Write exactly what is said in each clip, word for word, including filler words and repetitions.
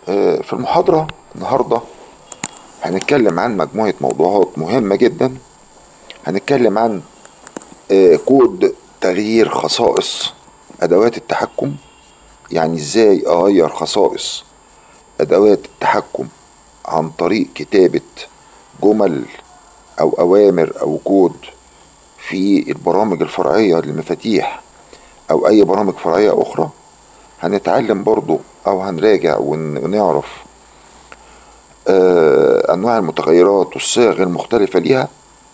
آه، في المحاضرة النهاردة هنتكلم عن مجموعة موضوعات مهمة جدا. هنتكلم عن آه، كود تغيير خصائص أدوات التحكم، يعني إزاي أغير خصائص أدوات التحكم عن طريق كتابة جمل أو أوامر أو كود في البرامج الفرعية للمفاتيح أو أي برامج فرعية أخرى. هنتعلم برضو أو هنراجع ون- ونعرف آه، أنواع المتغيرات والصيغ المختلفة ليها.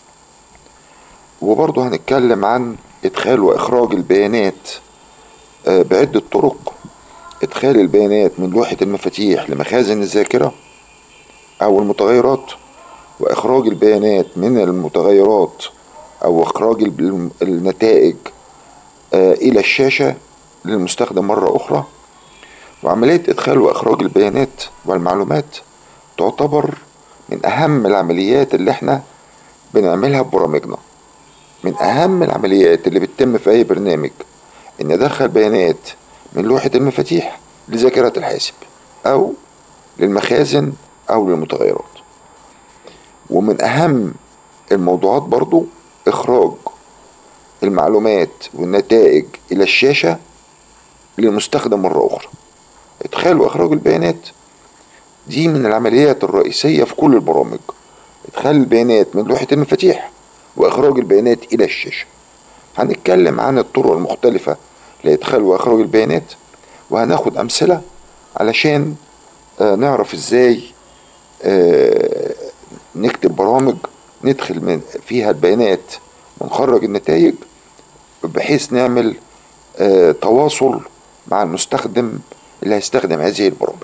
وبرضه هنتكلم عن إدخال وإخراج البيانات آه، بعدة طرق: إدخال البيانات من لوحة المفاتيح لمخازن الذاكرة أو المتغيرات، وإخراج البيانات من المتغيرات أو إخراج الب- النتائج آه، إلى الشاشة للمستخدم مرة أخرى. وعملية إدخال وإخراج البيانات والمعلومات تعتبر من أهم العمليات اللي احنا بنعملها ببرامجنا. من أهم العمليات اللي بتتم في أي برنامج إن أدخل بيانات من لوحة المفاتيح لذاكرة الحاسب أو للمخازن أو للمتغيرات. ومن أهم الموضوعات برضو إخراج المعلومات والنتائج إلى الشاشة للمستخدم مرة أخرى. إدخال وإخراج البيانات دي من العمليات الرئيسية في كل البرامج: إدخال البيانات من لوحة المفاتيح وإخراج البيانات إلى الشاشة. هنتكلم عن الطرق المختلفة لإدخال وإخراج البيانات، وهناخد أمثلة علشان آه، نعرف إزاي آه، نكتب برامج ندخل من فيها البيانات ونخرج النتائج، بحيث نعمل آه، تواصل مع المستخدم اللي هيستخدم هذه البرامج.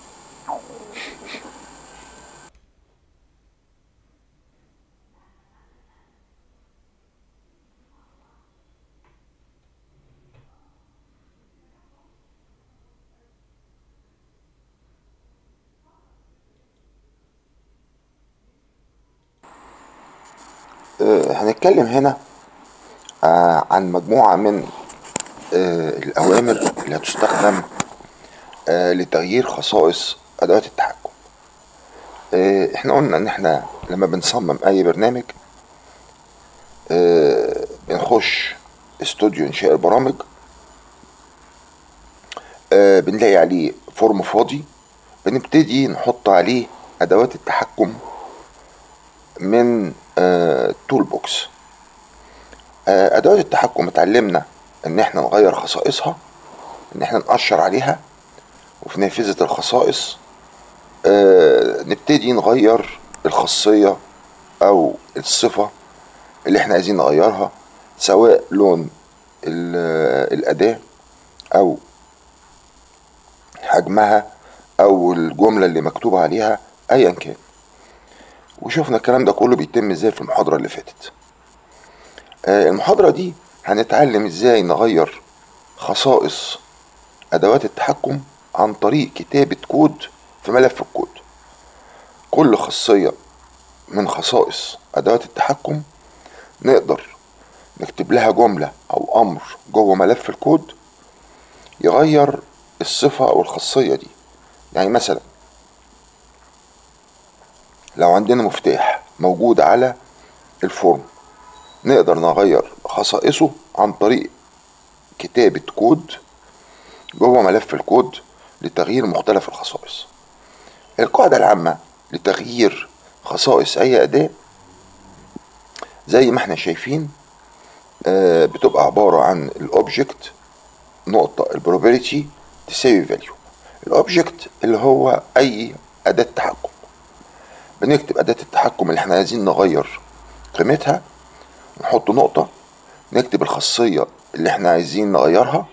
آه، هنتكلم هنا آه، عن مجموعة من آه، الأوامر اللي هتستخدم آه، لتغيير خصائص أدوات التحكم. آه، احنا قلنا ان احنا لما بنصمم اي برنامج آه، بنخش استوديو انشاء البرامج، آه، بنلاقي عليه فورم فاضي، بنبتدي نحط عليه ادوات التحكم من تول بوكس. ادوات التحكم اتعلمنا ان احنا نغير خصائصها، ان احنا نقشر عليها، وفي نافذة الخصائص آه، نبتدي نغير الخاصية او الصفة اللي احنا عايزين نغيرها، سواء لون ال- الأداة أو حجمها أو الجملة اللي مكتوب عليها أيا كان. وشوفنا الكلام ده كله بيتم ازاي في المحاضرة اللي فاتت. آه، المحاضرة دي هنتعلم ازاي نغير خصائص أدوات التحكم عن طريق كتابة كود في ملف الكود. كل خاصية من خصائص أدوات التحكم نقدر نكتب لها جملة أو أمر جوه ملف الكود يغير الصفة أو الخاصية دي. يعني مثلا لو عندنا مفتاح موجود على الفورم، نقدر نغير خصائصه عن طريق كتابة كود جوه ملف الكود لتغيير مختلف الخصائص. القاعدة العامة لتغيير خصائص أي أداة زي ما احنا شايفين آه، بتبقى عبارة عن الأوبجكت نقطة البروبرتي تساوي فاليو. الأوبجكت اللي هو أي أداة تحكم، بنكتب أداة التحكم اللي احنا عايزين نغير قيمتها، نحط نقطة، نكتب الخاصية اللي احنا عايزين نغيرها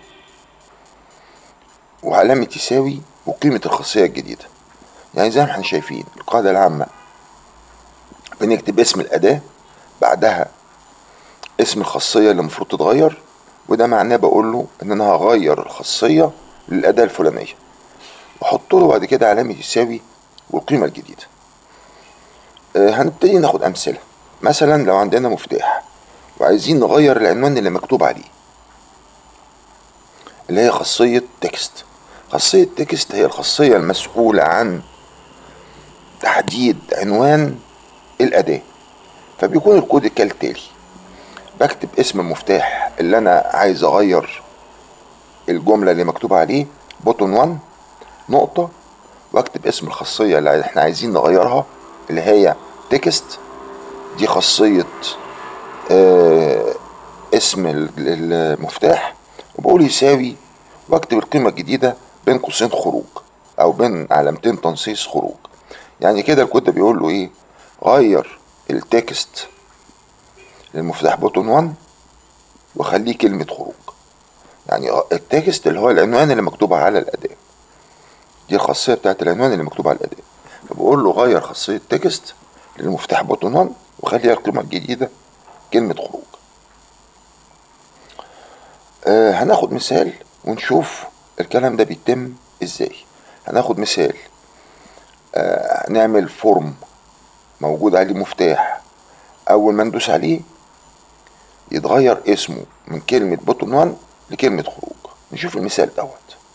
وعلامة يساوي وقيمة الخاصية الجديدة. يعني زي ما احنا شايفين القاعدة العامة بنكتب اسم الأداة، بعدها اسم الخاصية اللي المفروض تتغير، وده معناه بقول له ان انا هغير الخاصية للأداة الفلانية، واحط له بعد كده علامة يساوي والقيمة الجديدة. اه هنبتدي ناخد أمثلة. مثلا لو عندنا مفتاح وعايزين نغير العنوان اللي مكتوب عليه اللي هي خاصية تكست، خاصية تكست هي الخاصية المسؤولة عن تحديد عنوان الأداة. فبيكون الكود كالتالي: بكتب اسم المفتاح اللي أنا عايز أغير الجملة اللي مكتوب عليه بوتون واحد نقطة، واكتب اسم الخاصية اللي احنا عايزين نغيرها اللي هي تكست، دي خاصية آه اسم المفتاح، وبقول يساوي، واكتب القيمة الجديدة بين قوسين خروج او بين علامتين تنصيص خروج. يعني كده الكود ده بيقول له ايه؟ غير التكست للمفتاح بوتون واحد وخليه كلمة خروج. يعني التكست اللي هو العنوان اللي مكتوب على الأداة، دي الخاصية بتاعت العنوان اللي مكتوب على الأداة. فبقول له غير خاصية تكست للمفتاح بوتون واحد وخليها القيمة الجديدة كلمة خروج. آه هناخد مثال ونشوف الكلام ده بيتم ازاي. هناخد مثال، آه نعمل فورم موجود عليه مفتاح، اول ما ندوس عليه يتغير اسمه من كلمة بوتون واحد لكلمة خروج. نشوف المثال دوت.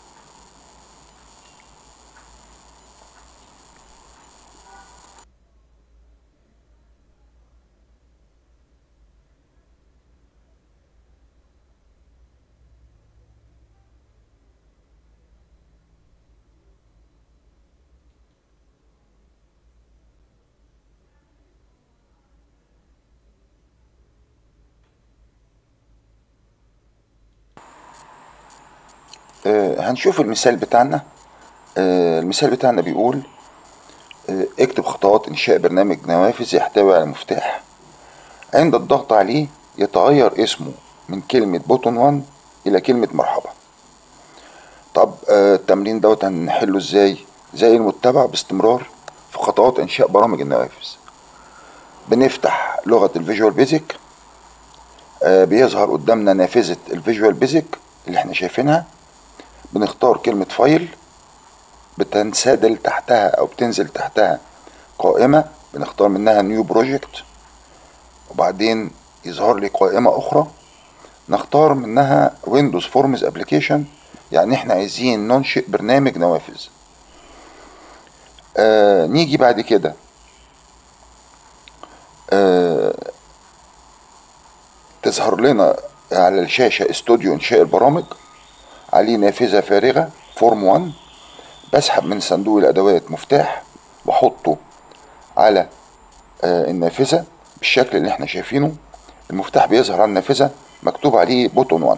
آه هنشوف المثال بتاعنا. آه المثال بتاعنا بيقول آه اكتب خطوات انشاء برنامج نوافذ يحتوي على مفتاح، عند الضغط عليه يتغير اسمه من كلمة بوتون واحد الى كلمة مرحبا. طب آه التمرين دوت هنحله ازاي؟ زي المتبع باستمرار في خطوات انشاء برامج النوافذ. بنفتح لغة الفيجوال بيزك، آه بيظهر قدامنا نافذة الفيجوال بيزك اللي احنا شايفينها. بنختار كلمة فايل، بتنسدل تحتها او بتنزل تحتها قائمة بنختار منها نيو بروجكت، وبعدين يظهر لي قائمة اخرى نختار منها ويندوز فورمز ابليكيشن، يعني احنا عايزين ننشئ برنامج نوافذ. آه نيجي بعد كده آه تظهر لنا على الشاشة استوديو انشاء البرامج، عليه نافذة فارغة فورم واحد. بسحب من صندوق الادوات مفتاح واحطه على آه النافذة بالشكل اللي احنا شايفينه. المفتاح بيظهر على النافذة مكتوب عليه بوتون واحد.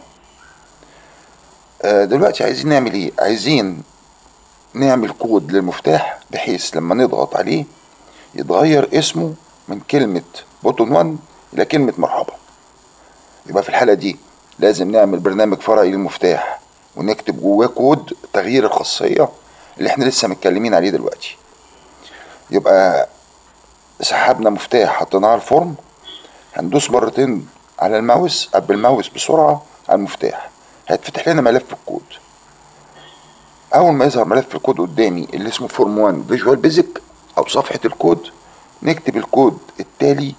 آه دلوقتي عايزين نعمل ايه؟ عايزين نعمل كود للمفتاح بحيث لما نضغط عليه يتغير اسمه من كلمة بوتون واحد الى كلمة مرحبا. يبقى في الحالة دي لازم نعمل برنامج فرعي للمفتاح ونكتب جواه كود تغيير الخاصية اللي احنا لسه متكلمين عليه دلوقتي. يبقى سحبنا مفتاح حطيناه على الفورم، هندوس مرتين على الماوس قبل الماوس بسرعة على المفتاح، هيتفتح لنا ملف الكود. اول ما يظهر ملف الكود قدامي اللي اسمه فورم واحد فيجوال بيزك او صفحة الكود، نكتب الكود التالي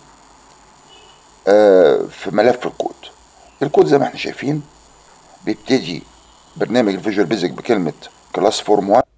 آه في ملف الكود. الكود زي ما احنا شايفين بيبتدي برنامج الفيجوال بيزك بكلمة كلاس فورم واحد،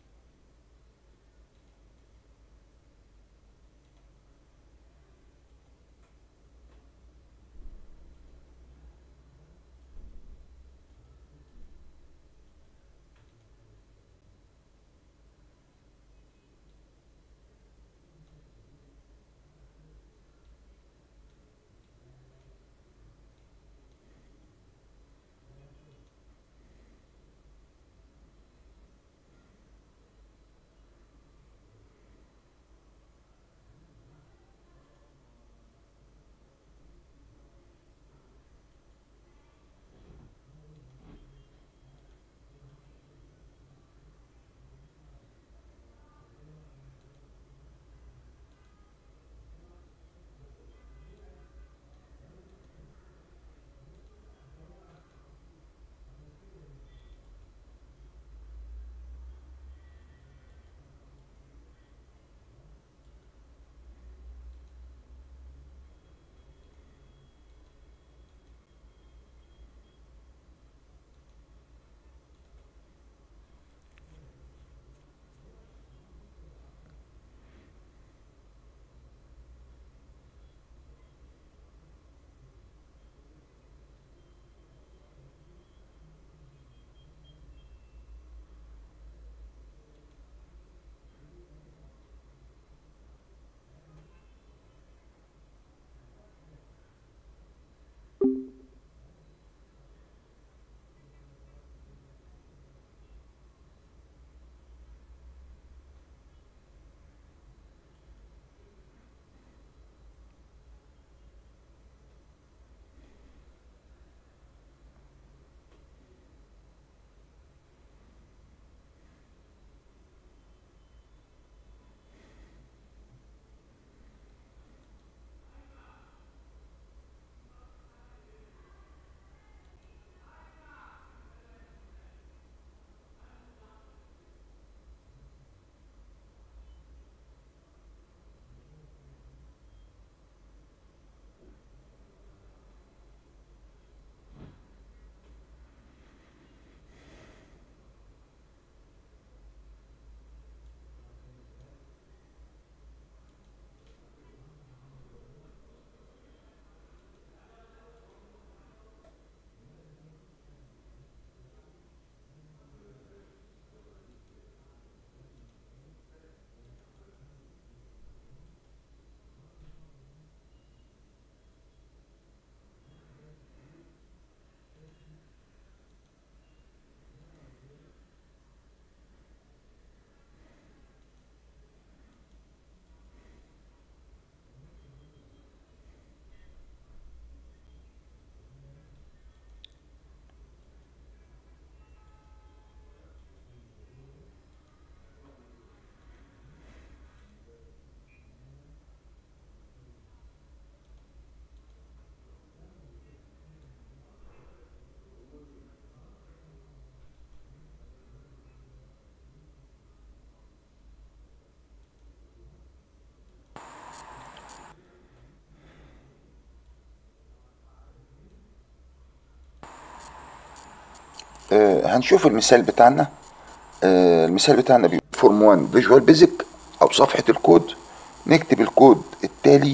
آه هنشوف المثال بتاعنا. آه المثال بتاعنا بيقول فورم واحد فيجوال بيزك او صفحة الكود. نكتب الكود التالي.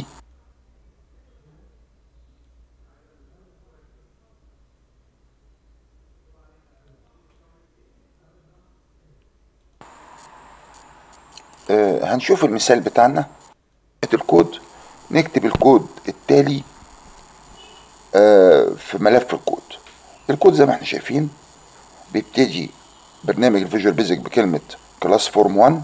آه هنشوف المثال بتاعنا. الكود نكتب الكود التالي آه في ملف الكود. الكود زي ما احنا شايفين بيبتدي برنامج الفيجوال بيزك بكلمة كلاس فورم واحد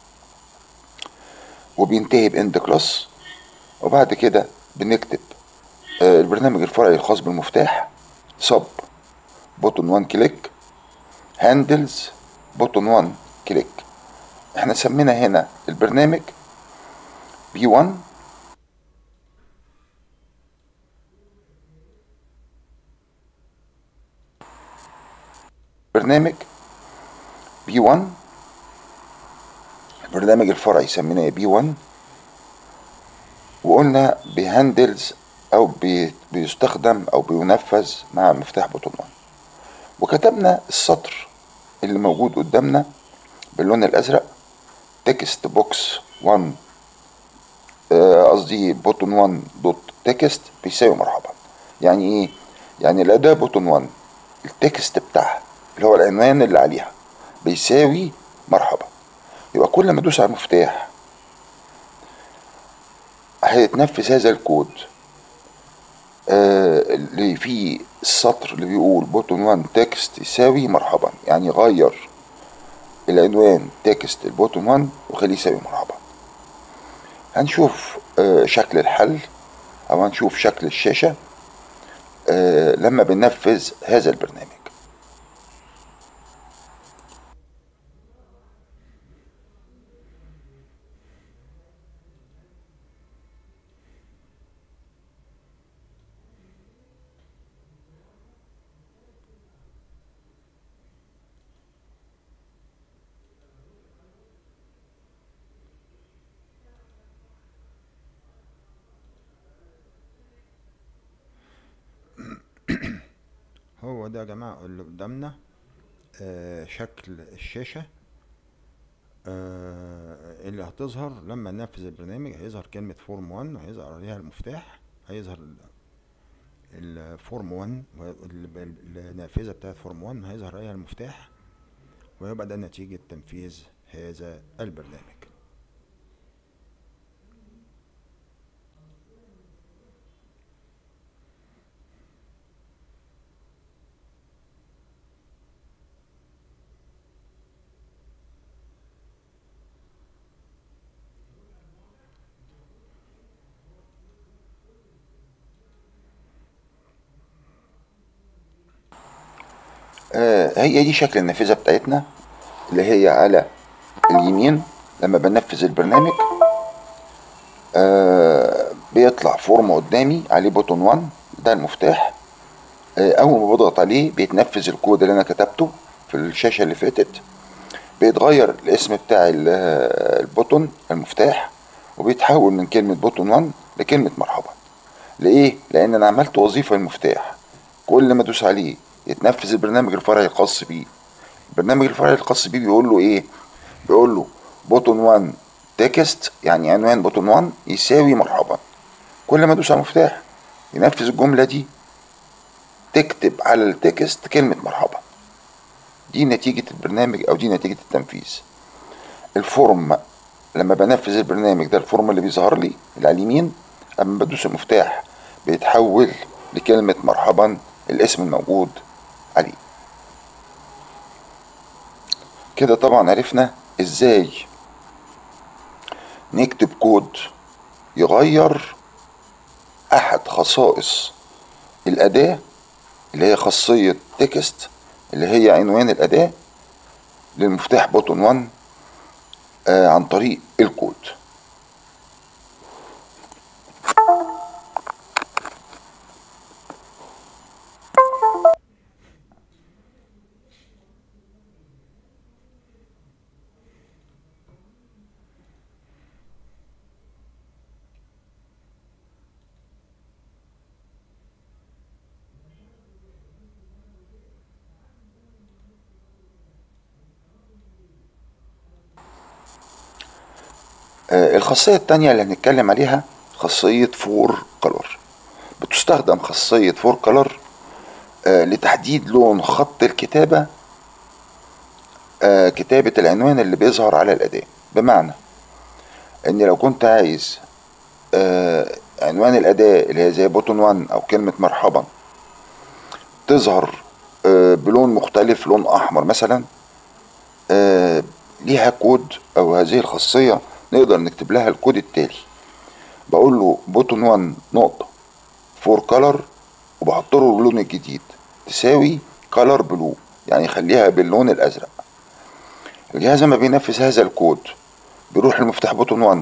وبينتهي باند كلاس، وبعد كده بنكتب آه البرنامج الفرعي الخاص بالمفتاح سب بوتون واحد كليك هاندلز بوتون واحد كليك. احنا سمينا هنا البرنامج بي واحد برنامج بي واحد البرنامج الفرعي سميناه بي واحد، وقلنا بيهندلز او بي بيستخدم او بينفذ مع مفتاح بوتون واحد، وكتبنا السطر اللي موجود قدامنا باللون الازرق تكست بوكس واحد قصدي بوتون واحد دوت تكست بيساوي مرحبا. يعني ايه؟ يعني الاداة بوتون واحد التكست بتاعها اللي هو العنوان اللي عليها بيساوي مرحبا. يبقى كل ما ادوس على المفتاح هيتنفذ هذا الكود آه اللي فيه السطر اللي بيقول بوتون واحد تكست يساوي مرحبا، يعني غير العنوان تكست البوتون واحد وخليه يساوي مرحبا. هنشوف آه شكل الحل او هنشوف شكل الشاشة آه لما بننفذ هذا البرنامج. هو ده يا جماعة اللي قدامنا آه شكل الشاشة آه اللي هتظهر لما ننفذ البرنامج. هيظهر كلمة فورم واحد وهيظهر عليها المفتاح، هيظهر الفورم واحد النافذة بتاعت فورم واحد هيظهر عليها المفتاح، ويبقى ده نتيجة تنفيذ هذا البرنامج. آه هي دي شكل النافذة بتاعتنا اللي هي على اليمين. لما بنفذ البرنامج آه بيطلع فورم قدامي عليه بوتون واحد ده المفتاح. آه اول ما بضغط عليه بيتنفذ الكود اللي انا كتبته في الشاشة اللي فاتت. بيتغير الاسم بتاع البوتون المفتاح وبيتحول من كلمة بوتون واحد لكلمة مرحبا. لإيه؟ لأن أنا عملت وظيفة المفتاح. كل ما أدوس عليه يتنفذ البرنامج الفرعي الخاص بيه. البرنامج الفرعي الخاص بيه بيقول له إيه؟ بيقول له بوتون واحد تكست، يعني عنوان بوتون واحد يساوي مرحبا. كل ما أدوس على المفتاح ينفذ الجملة دي، تكتب على التكست كلمة مرحبا. دي نتيجة البرنامج أو دي نتيجة التنفيذ. الفورم لما بنفذ البرنامج ده الفورم اللي بيظهر لي اللي على اليمين لما بدوس المفتاح بيتحول لكلمة مرحبا الاسم الموجود عليه. كده طبعا عرفنا ازاي نكتب كود يغير احد خصائص الاداة اللي هي خاصية تكست اللي هي عنوان الاداة للمفتاح بوتون واحد آه عن طريق الكود. آه الخاصية التانية اللي هنتكلم عليها خاصية فور كلر. بتستخدم خاصية فور كلر آه لتحديد لون خط الكتابة، آه كتابة العنوان اللي بيظهر على الأداة. بمعنى ان لو كنت عايز آه عنوان الأداة اللي هي زي بوتون واحد أو كلمة مرحبا تظهر آه بلون مختلف، لون أحمر مثلا، آه ليها كود، أو هذه الخاصية نقدر نكتب لها الكود التالي. بقول له بوتون واحد نقطة فور كلر، وبحط له اللون الجديد تساوي كلر بلو، يعني خليها باللون الأزرق. الجهاز لما بينفذ هذا الكود بيروح لمفتاح بوتون واحد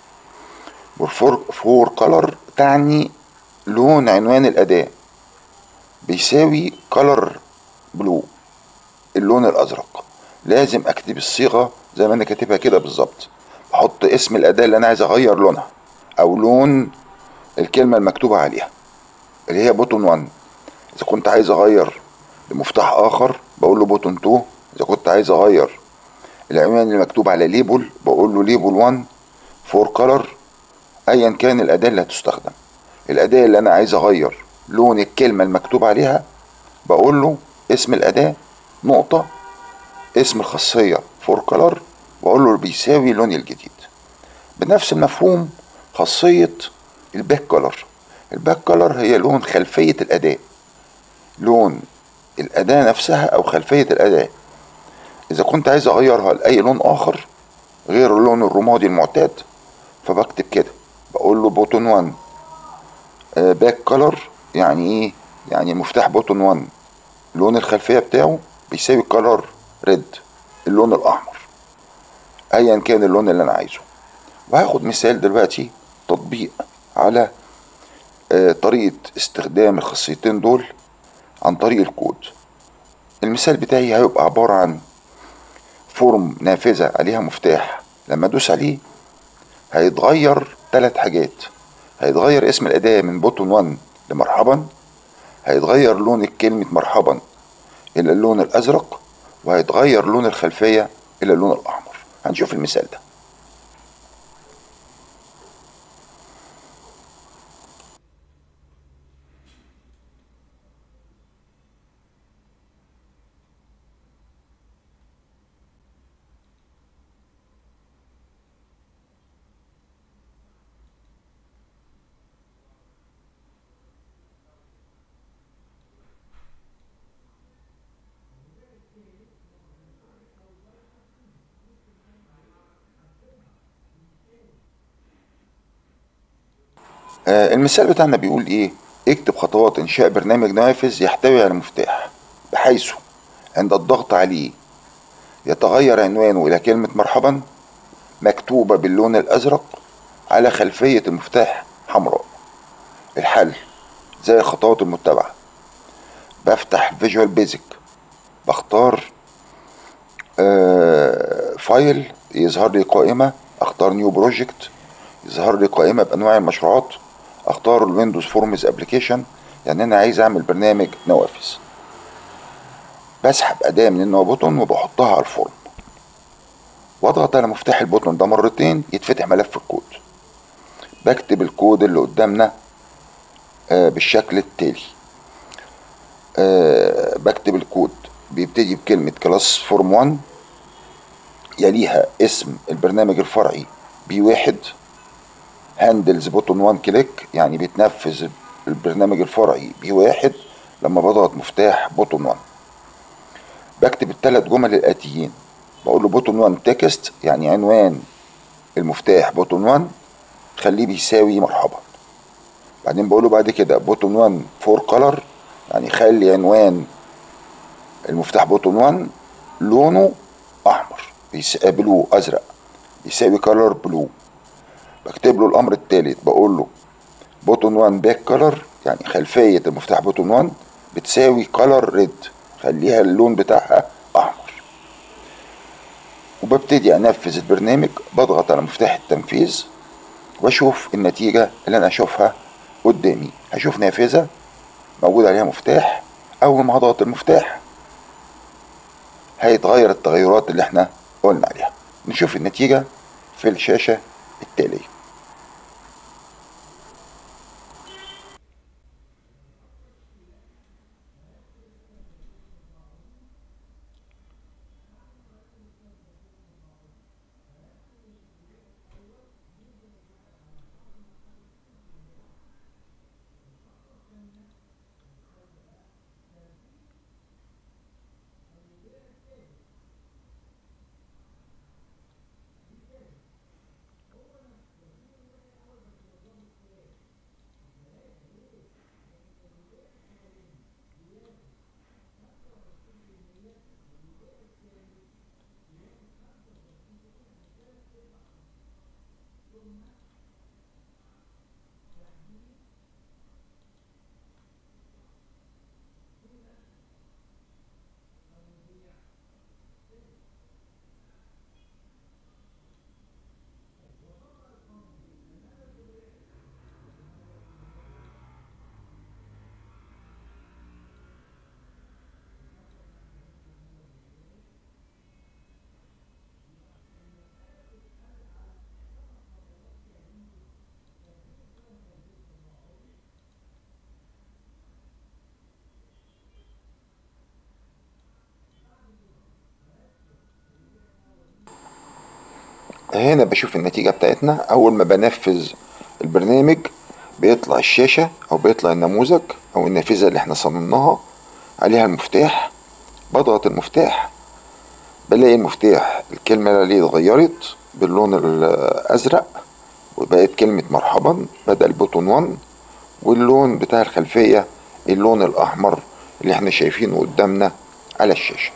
فور كلر، تعني لون عنوان الأداة بيساوي كلر بلو، اللون الأزرق. لازم أكتب الصيغة زي ما أنا كاتبها كده بالظبط. بحط اسم الأداة اللي أنا عايز أغير لونها أو لون الكلمة المكتوبة عليها اللي هي بوتون واحد. إذا كنت عايز أغير لمفتاح آخر بقول له بوتون اتنين. إذا كنت عايز أغير العنوان اللي مكتوب على ليبل بقول له ليبل واحد فور كلر. أيا كان الأداة اللي هتستخدم، الأداة اللي أنا عايز أغير لون الكلمة المكتوب عليها بقول له اسم الأداة نقطة اسم الخاصية فور كلر، وأقول له بيساوي اللون الجديد. بنفس المفهوم خاصية الباك كلر. الباك كلر هي لون خلفية الأداة، لون الأداة نفسها أو خلفية الأداة. إذا كنت عايز أغيرها لأي لون آخر غير اللون الرمادي المعتاد فبكتب كده، بقول له بوتون واحد باك كلر. يعني ايه؟ يعني مفتاح بوتون واحد لون الخلفية بتاعه بيساوي كلر ريد، اللون الأحمر، أيا كان اللون اللي أنا عايزه. وهاخد مثال دلوقتي تطبيق على آه طريقة استخدام الخاصيتين دول عن طريق الكود. المثال بتاعي هيبقى عبارة عن فورم نافذة عليها مفتاح، لما ادوس عليه هيتغير ثلاث حاجات. هيتغير اسم الأداة من بوتون واحد لمرحبا، هيتغير لون الكلمة مرحبا إلى اللون الأزرق، وهيتغير لون الخلفية إلى اللون الأحمر. هنشوف المثال ده. آه المثال بتاعنا بيقول ايه؟ اكتب خطوات انشاء برنامج نافذ يحتوي على مفتاح بحيث عند الضغط عليه يتغير عنوانه الى كلمة مرحبا مكتوبة باللون الازرق على خلفية المفتاح حمراء. الحل زي الخطوات المتبعة: بفتح فيجوال بيزك، بختار آه فايل يظهر لي قائمة، اختار نيو بروجكت يظهر لي قائمة بانواع المشروعات، اختار الويندوز فورمز ابلكيشن يعني انا عايز اعمل برنامج نوافذ. بسحب اداة من النوع بوتون وبحطها على الفورم، واضغط على مفتاح البوتون ده مرتين يتفتح ملف الكود. بكتب الكود اللي قدامنا آه بالشكل التالي. آه بكتب الكود بيبتدي بكلمة كلاس فورم واحد، يليها اسم البرنامج الفرعي بي واحد، هاندلز بوتون واحد كليك يعني بيتنفذ البرنامج الفرعي بي واحد لما بضغط مفتاح بوتون واحد. بكتب الثلاث جمل الآتيين، بقول له بوتون واحد تكست يعني عنوان المفتاح بوتون واحد خليه بيساوي مرحبا. بعدين بقول له بعد كده بوتون واحد فور كلر يعني خلي عنوان المفتاح بوتون واحد لونه احمر بلو ازرق بيساوي كلر بلو. بكتب له الامر الثالث، بقول له بوتون واحد باك كلر يعني خلفية المفتاح بوتون واحد بتساوي كلر ريد خليها اللون بتاعها احمر. وببتدي انفذ البرنامج، بضغط على مفتاح التنفيذ واشوف النتيجة اللي انا اشوفها قدامي. هشوف نافذة موجود عليها مفتاح، اول ما هضغط المفتاح هيتغير التغيرات اللي احنا قلنا عليها. نشوف النتيجة في الشاشة التالية. هنا بشوف النتيجة بتاعتنا. أول ما بنفذ البرنامج بيطلع الشاشة أو بيطلع النموذج أو النافذة اللي احنا صممناها عليها المفتاح. بضغط المفتاح بلاقي المفتاح الكلمة اللي اتغيرت باللون الأزرق وبقت كلمة مرحبا بدل بوتون واحد، واللون بتاع الخلفية اللون الأحمر اللي احنا شايفينه قدامنا على الشاشة.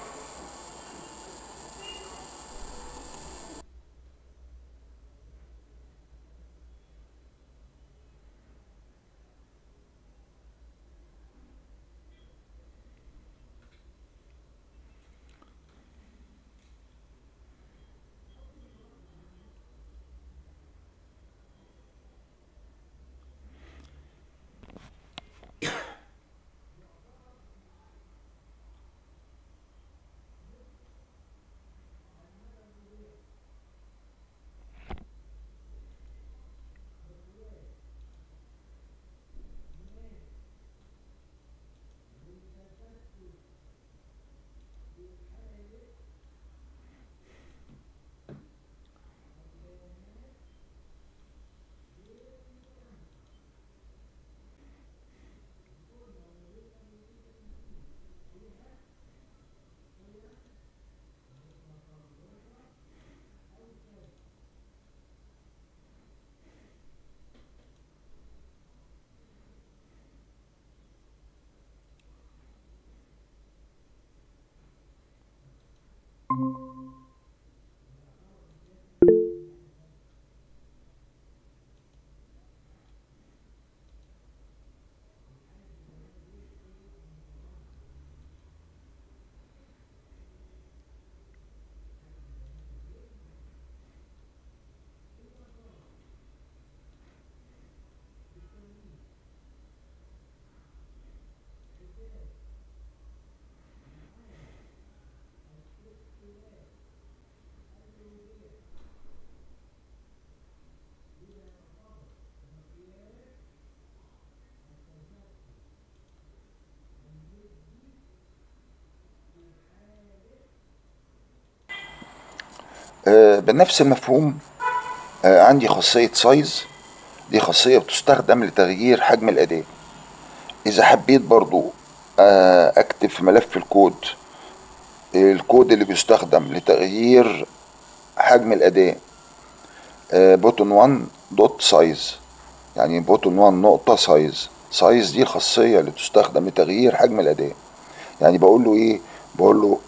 آه، بنفس المفهوم آه، عندي خاصية سايز. دي خاصية بتستخدم لتغيير حجم الأداة. إذا حبيت برضو آه، أكتب في ملف الكود الكود اللي بيستخدم لتغيير حجم الأداة بوتون واحد دوت سايز، يعني بوتون واحد نقطة سايز. سايز دي الخاصية اللي تستخدم لتغيير حجم الأداة. يعني بقول له إيه؟ بقول له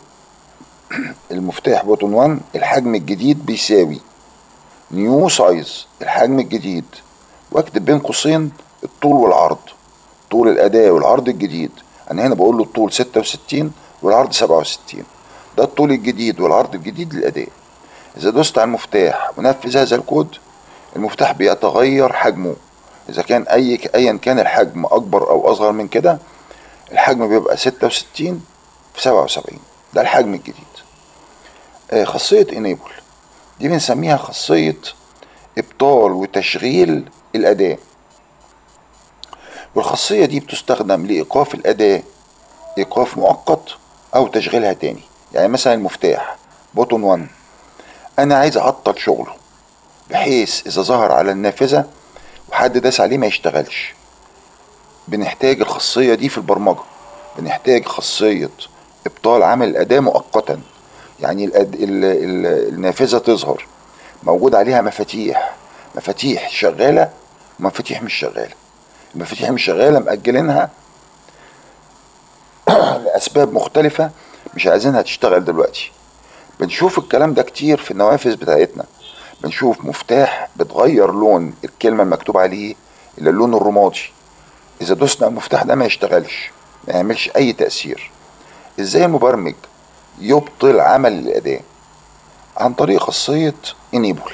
المفتاح بوتون واحد الحجم الجديد بيساوي نيو سايز الحجم الجديد، واكتب بين قوسين الطول والعرض، طول الأداة والعرض الجديد. أنا هنا بقول له الطول ستة وستين والعرض سبعة وستين، ده الطول الجديد والعرض الجديد للأداة. إذا دوست على المفتاح ونفذ هذا الكود المفتاح بيتغير حجمه. إذا كان أي أيا كان الحجم أكبر أو أصغر من كده الحجم بيبقى ستة وستين في سبعة وسبعين، ده الحجم الجديد. آه خاصية enable دي بنسميها خاصية ابطال وتشغيل الاداة. والخاصية دي بتستخدم لايقاف الاداة ايقاف مؤقت او تشغيلها تاني. يعني مثلا المفتاح بوتون واحد انا عايز اعطل شغله بحيث اذا ظهر على النافذة وحد داس عليه ما يشتغلش. بنحتاج الخاصية دي في البرمجة، بنحتاج خاصية ابطال عمل الاداة مؤقتا. يعني الأد... ال... ال... النافذة تظهر موجود عليها مفاتيح، مفاتيح شغالة ومفاتيح مش شغالة. المفاتيح مش شغالة مأجلينها لأسباب مختلفة مش عايزينها تشتغل دلوقتي. بنشوف الكلام ده كتير في النوافذ بتاعتنا. بنشوف مفتاح بتغير لون الكلمة المكتوب عليه إلى اللون الرمادي، إذا دوسنا المفتاح ده ما يشتغلش، ما يعملش أي تأثير. إزاي المبرمج يبطل عمل الأداة؟ عن طريق خاصية enable.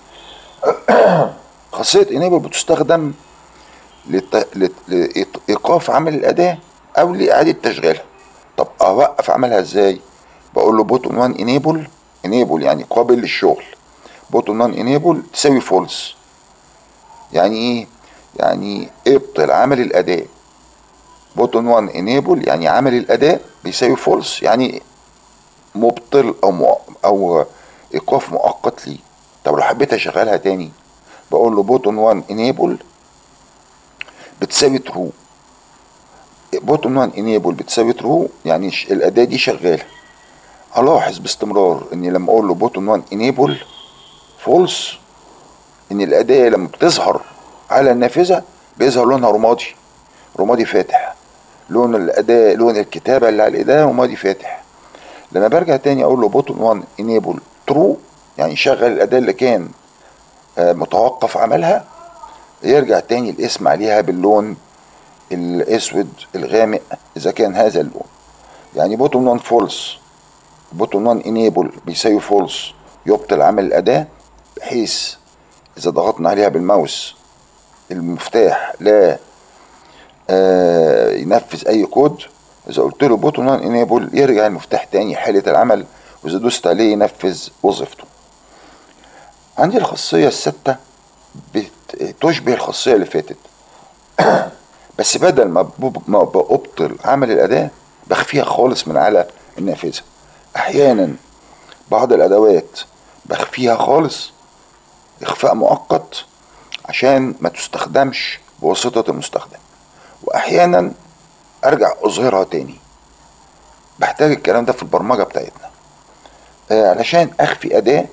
خاصية enable بتستخدم لت... لت... لإيقاف عمل الأداة أو لإعادة تشغيلها. طب أوقف عملها إزاي؟ بقول له بوتون واحد enable. enable يعني قابل للشغل. بوتون واحد enable تساوي false. يعني إيه؟ يعني ابطل عمل الأداة. بوتون واحد enable يعني عمل الأداة بيساوي false، يعني مبطل أو مؤ... أو إيقاف مؤقت ليه. طب لو حبيت أشغلها تاني بقول له بوتون واحد enable بتساوي true. بوتون واحد enable بتساوي true يعني الأداة دي شغالة. هلاحظ باستمرار إني لما أقول له بوتون واحد enable false إن الأداة لما بتظهر على النافذة بيظهر لونها رمادي، رمادي فاتح. لون الأداة، لون الكتابة اللي على الأداة رمادي فاتح. لما برجع تاني أقول له بوتون واحد enable true يعني شغل الأداة اللي كان متوقف عملها، يرجع تاني الاسم عليها باللون الاسود الغامق اذا كان هذا اللون. يعني بوتون واحد فولس، بوتون واحد انيبل بيساوي فولس يبطل عمل الاداة، بحيث اذا ضغطنا عليها بالماوس المفتاح لا آه ينفذ اي كود. اذا قلت له بوتون واحد انيبل يرجع المفتاح تاني حالة العمل، واذا دوست عليه ينفذ وظيفته. عندي الخاصية الستة بتشبه الخاصية اللي فاتت بس بدل ما ما بأبطل عمل الأداة بخفيها خالص من على النافذة. أحيانا بعض الأدوات بخفيها خالص إخفاء مؤقت عشان ما تستخدمش بواسطة المستخدم، وأحيانا أرجع أظهرها تاني. بحتاج الكلام ده في البرمجة بتاعتنا آه علشان أخفي أداة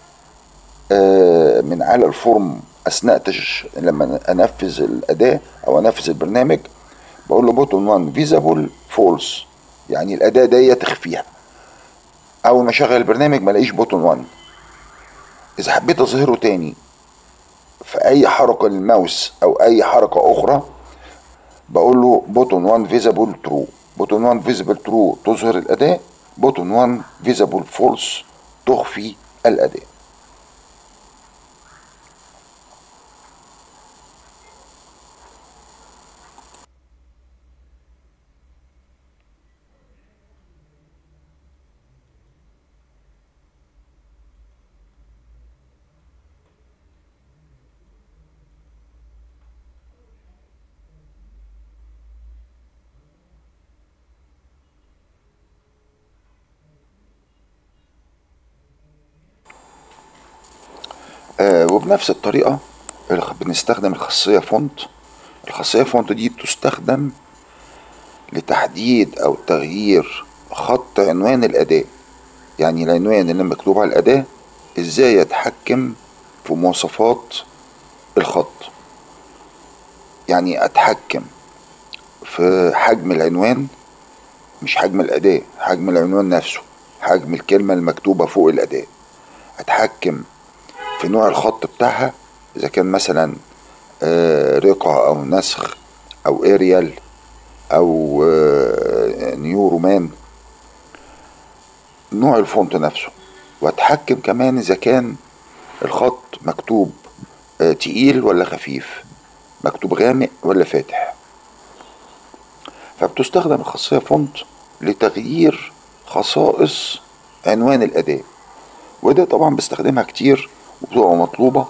آه من على الفورم اثناء تش... لما انفذ الاداه او انفذ البرنامج. بقول له بوتون واحد فيزابل فولس يعني الاداه دي تخفيها. اول ما اشغل البرنامج ما الاقيش بوتون واحد. اذا حبيت اظهره تاني في اي حركه للماوس او اي حركه اخرى بقول له بوتون واحد فيزابل ترو. بوتون واحد فيزابل ترو تظهر الاداه، بوتون واحد فيزابل فولس تخفي الاداه. آه وبنفس الطريقة بنستخدم الخاصية فونت. الخاصية فونت دي تستخدم لتحديد او تغيير خط عنوان الاداة. يعني العنوان اللي مكتوب على الاداة ازاي اتحكم في مواصفات الخط. يعني اتحكم في حجم العنوان، مش حجم الاداة، حجم العنوان نفسه، حجم الكلمة المكتوبة فوق الاداة. اتحكم في نوع الخط بتاعها اذا كان مثلا رقعة او نسخ او اريال او نيو رومان، نوع الفونت نفسه. واتحكم كمان اذا كان الخط مكتوب تقيل ولا خفيف، مكتوب غامق ولا فاتح. فبتستخدم الخاصية فونت لتغيير خصائص عنوان الاداة، وده طبعا بستخدمها كتير وبتبقى مطلوبة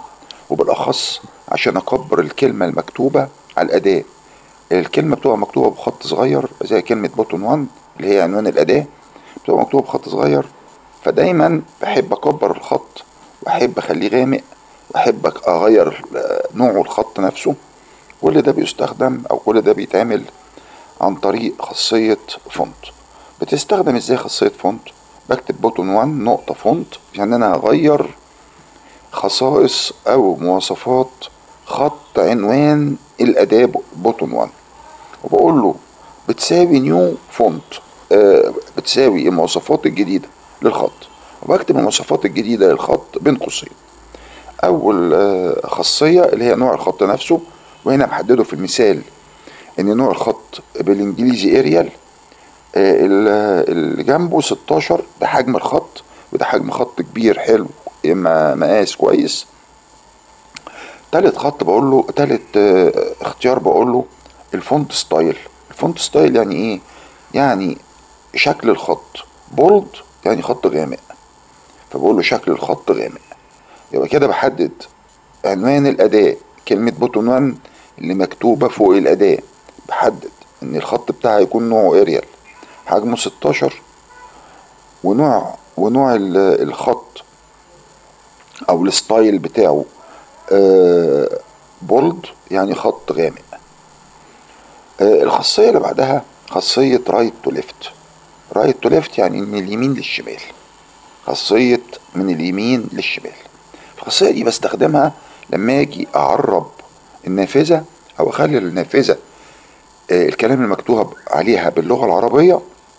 وبالاخص عشان اكبر الكلمة المكتوبة على الاداة. الكلمة بتبقى مكتوبة بخط صغير زي كلمة بوتون واحد اللي هي عنوان الاداة، بتبقى مكتوبة بخط صغير، فدايما بحب اكبر الخط واحب اخليه غامق واحب اغير نوعه الخط نفسه. كل ده بيستخدم او كل ده بيتعمل عن طريق خاصية فونت. بتستخدم ازاي خاصية فونت؟ بكتب بوتون واحد نقطة فونت يعني انا هغير خصائص او مواصفات خط عنوان الاداة بوتون واحد، وبقول له بتساوي نيو فونت، آه بتساوي المواصفات الجديدة للخط، وبكتب المواصفات الجديدة للخط بين قوسين. اول آه خاصية اللي هي نوع الخط نفسه، وهنا بحدده في المثال ان نوع الخط بالانجليزي اريال، آه اللي جنبه ستاشر ده حجم الخط، وده حجم خط كبير حلو اما مقاس كويس. تالت خط بقول له تالت اه اختيار بقول له الفونت ستايل. الفونت ستايل يعني ايه؟ يعني شكل الخط. بولد يعني خط غامق، فبقول له شكل الخط غامق. يبقى كده بحدد عنوان الاداة كلمة بوتون واحد اللي مكتوبة فوق الاداة، بحدد ان الخط بتاعها يكون نوعه اريال حجمه ستاشر، ونوع ونوع الخط او الستايل بتاعه آه بولد يعني خط غامق. آه الخاصية اللي بعدها خاصية رايت تو ليفت. رايت تو ليفت يعني من اليمين للشمال، خاصية من اليمين للشمال. الخاصية دي بستخدمها لما اجي اعرب النافذة او اخلي النافذة آه الكلام المكتوب عليها باللغة العربية،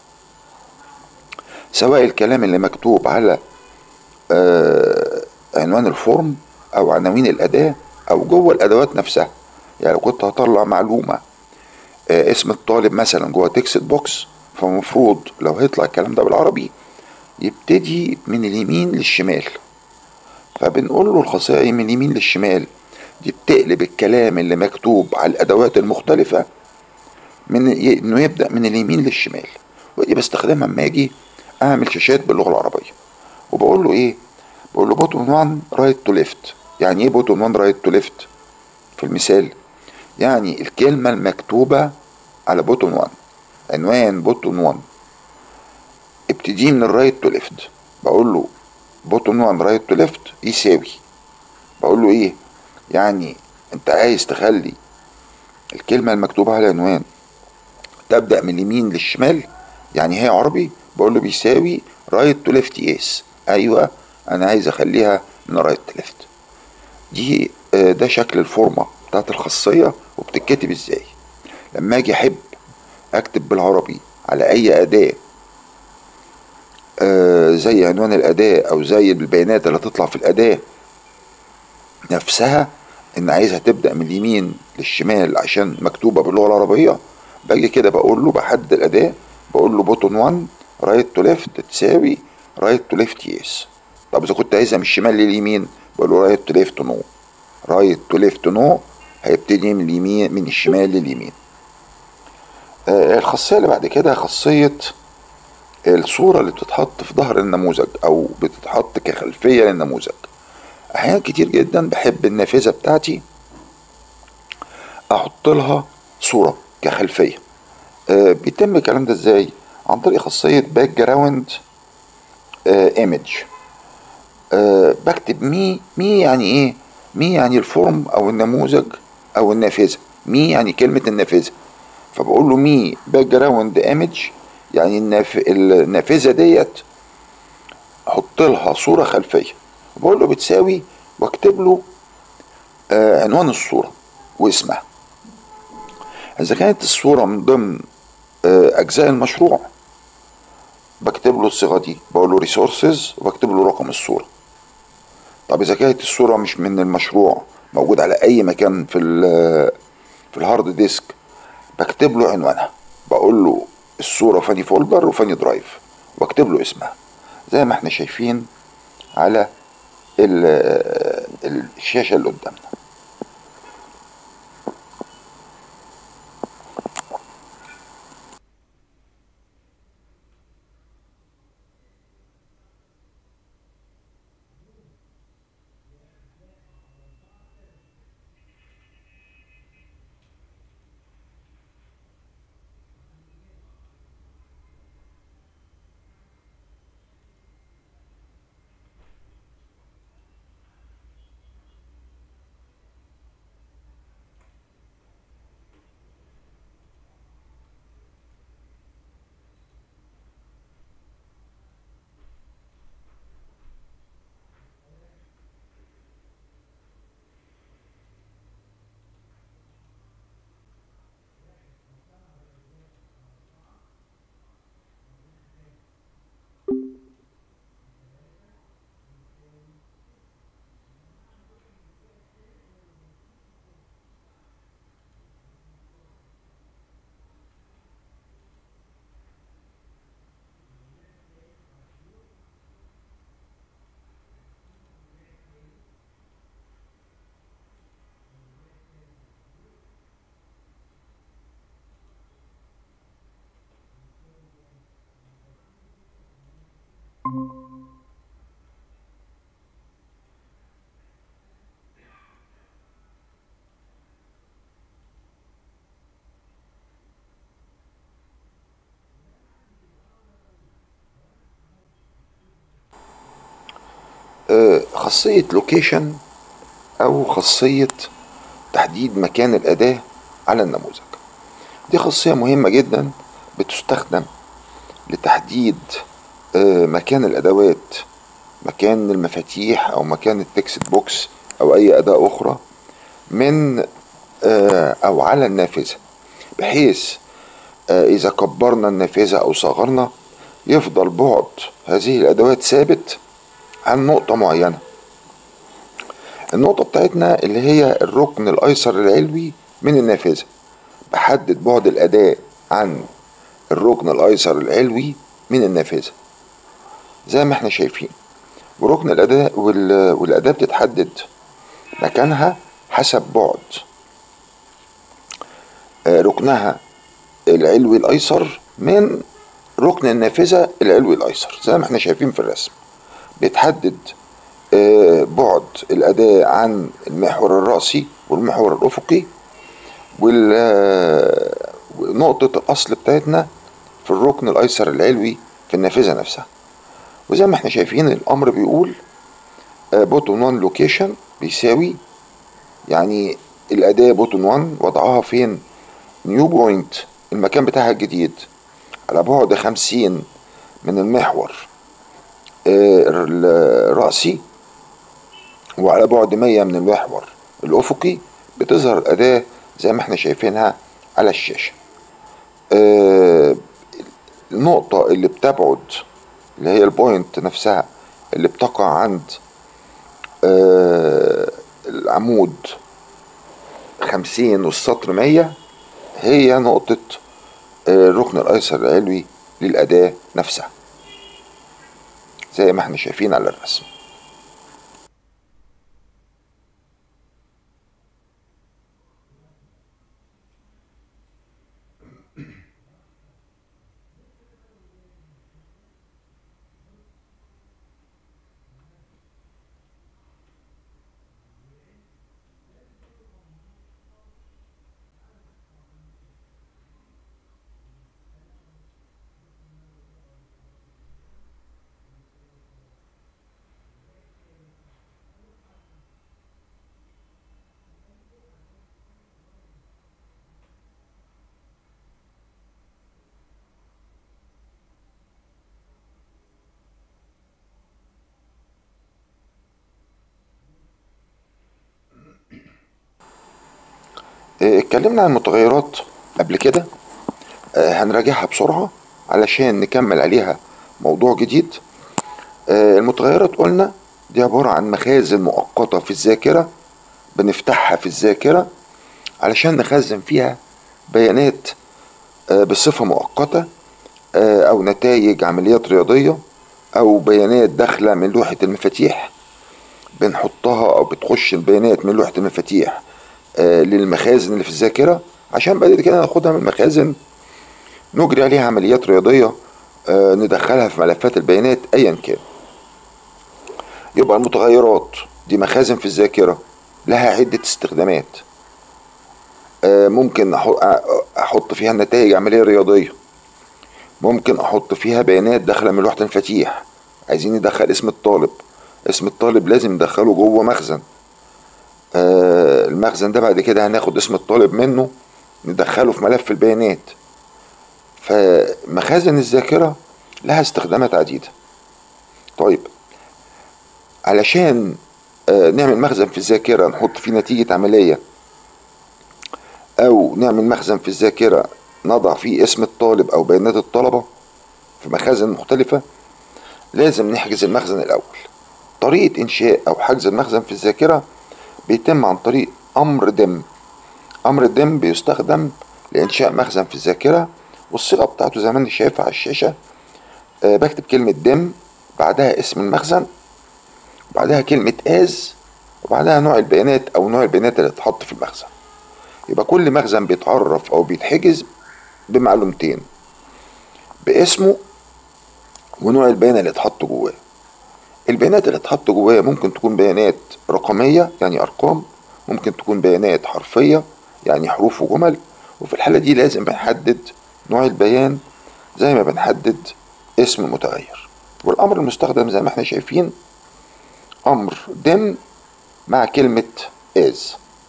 سواء الكلام اللي مكتوب على آه عنوان الفورم او عناوين الاداة او جوه الادوات نفسها. يعني لو كنت هطلع معلومة آه اسم الطالب مثلا جوه تكست بوكس، فمفروض لو هيطلع الكلام ده بالعربي يبتدي من اليمين للشمال. فبنقول له الخاصية ايه من اليمين للشمال؟ دي بتقلب الكلام اللي مكتوب على الادوات المختلفة من انه يبدأ من اليمين للشمال. ودي بستخدمها اما اجي اعمل شاشات باللغة العربية. وبقول له ايه؟ بقول له بوتون واحد رايت تو ليفت. يعني ايه بوتون واحد رايت تو ليفت في المثال؟ يعني الكلمة المكتوبة على بوتون واحد، عنوان بوتون واحد ابتدي من الرايت تو ليفت. بقول له بوتون واحد رايت تو ليفت يساوي، بقول له ايه؟ يعني انت عايز تخلي الكلمة المكتوبة على العنوان تبدأ من اليمين للشمال، يعني هي عربي. بقول له بيساوي رايت تو ليفت يس. ايوه انا عايز اخليها من رايت تو ليفت. دي آه ده شكل الفورمة بتاعت الخاصية. وبتتكتب ازاي؟ لما اجي احب اكتب بالعربي على اي اداة آه زي عنوان الاداة او زي البيانات اللي هتطلع في الاداة نفسها ان عايزها تبدأ من اليمين للشمال عشان مكتوبة باللغة العربية، باجي كده بقول له بحدد الاداة، بقول له بوتون واحد رايت تو ليفت تساوي رايت تو ليفت يس. طب اذا كنت عايزها من الشمال لليمين بقول له رايت تو ليفت نو. رايت تو ليفت نو هيبتدي من اليمين من الشمال لليمين. آه الخاصية اللي بعد كده خاصية الصورة اللي بتتحط في ظهر النموذج او بتتحط كخلفية للنموذج. احيانا كتير جدا بحب النافذة بتاعتي احط لها صورة كخلفية. آه بيتم الكلام ده ازاي؟ عن طريق خاصية باك جراوند ايمج. بكتب مي. مي يعني ايه؟ مي يعني الفورم او النموذج او النافذة. مي يعني كلمة النافذة، فبقول له مي باك جراوند ايمج يعني الناف... النافذة ديت احط لها صورة خلفية. بقول له بتساوي واكتب له آه عنوان الصورة واسمها. اذا كانت الصورة من ضمن آه اجزاء المشروع بكتب له الصيغة دي، بقول له ريسورسز وبكتب له رقم الصورة. طب اذا كانت الصورة مش من المشروع، موجود على اي مكان في في الهارد ديسك، بكتب له عنوانها، بقول له الصورة فاني فولدر وفاني درايف واكتب له اسمها زي ما احنا شايفين على الشاشة اللي قدامنا. آه، خاصية لوكيشن أو خاصية تحديد مكان الأداة على النموذج. دي خاصية مهمة جدا بتستخدم لتحديد آه، مكان الأدوات، مكان المفاتيح أو مكان التكست بوكس أو أي أداة أخرى من آه، أو على النافذة، بحيث آه، إذا كبرنا النافذة أو صغرنا يفضل بعد هذه الأدوات ثابت عن نقطة معينة. النقطة بتاعتنا اللي هي الركن الأيسر العلوي من النافذة، بحدد بعد الأداة عن الركن الأيسر العلوي من النافذة زي ما احنا شايفين. وركن الأداة والأداة بتتحدد مكانها حسب بعد ركنها العلوي الأيسر من ركن النافذة العلوي الأيسر زي ما احنا شايفين في الرسم. بيتحدد بعد الأداة عن المحور الرأسي والمحور الأفقي، ونقطة الأصل بتاعتنا في الركن الأيسر العلوي في النافذة نفسها. وزي ما احنا شايفين الأمر بيقول بوتون واحد لوكيشن بيساوي، يعني الأداة بوتون واحد وضعها فين؟ نيو بوينت، المكان بتاعها الجديد، على بعد خمسين من المحور الرأسي وعلى بعد مية من المحور الأفقي. بتظهر الأداة زي ما احنا شايفينها على الشاشة. النقطة اللي بتبعد اللي هي البوينت نفسها اللي بتقع عند العمود خمسين والسطر مية هي نقطة الركن الأيسر العلوي للأداة نفسها زي ما احنا شايفين على الرسم. اتكلمنا عن المتغيرات قبل كده، هنراجعها بسرعة علشان نكمل عليها موضوع جديد. المتغيرات قلنا دي عبارة عن مخازن مؤقتة في الذاكرة، بنفتحها في الذاكرة علشان نخزن فيها بيانات بصفة مؤقتة أو نتائج عمليات رياضية أو بيانات داخلة من لوحة المفاتيح، بنحطها أو بتخش البيانات من لوحة المفاتيح للمخازن اللي في الذاكرة عشان بعد كده ناخدها من المخازن نجري عليها عمليات رياضية ندخلها في ملفات البيانات أيا كان. يبقى المتغيرات دي مخازن في الذاكرة لها عدة استخدامات. ممكن أحط فيها نتائج عملية رياضية، ممكن أحط فيها بيانات داخلة من لوحة المفاتيح. عايزين ندخل اسم الطالب، اسم الطالب لازم ندخله جوه مخزن. المخزن ده بعد كده هناخد اسم الطالب منه ندخله في ملف البيانات. فمخازن الذاكرة لها استخدامات عديدة. طيب علشان نعمل مخزن في الذاكرة نحط فيه نتيجة عملية، أو نعمل مخزن في الذاكرة نضع فيه اسم الطالب أو بيانات الطلبة في مخازن مختلفة، لازم نحجز المخزن الأول. طريقة إنشاء أو حجز المخزن في الذاكرة بيتم عن طريق أمر دم. أمر الدم بيستخدم لإنشاء مخزن في الذاكرة، والصيغة بتاعته زي ما انت شايفها على الشاشة. أه بكتب كلمة دم، بعدها اسم المخزن، وبعدها كلمة از، وبعدها نوع البيانات أو نوع البيانات اللي تتحط في المخزن. يبقى كل مخزن بيتعرف أو بيتحجز بمعلومتين، باسمه ونوع البيانات اللي اتحط جواه. البيانات اللي اتحط جواه ممكن تكون بيانات رقمية يعني أرقام، ممكن تكون بيانات حرفية يعني حروف وجمل، وفي الحالة دي لازم بنحدد نوع البيان زي ما بنحدد اسم متغير. والأمر المستخدم زي ما احنا شايفين أمر then مع كلمة as.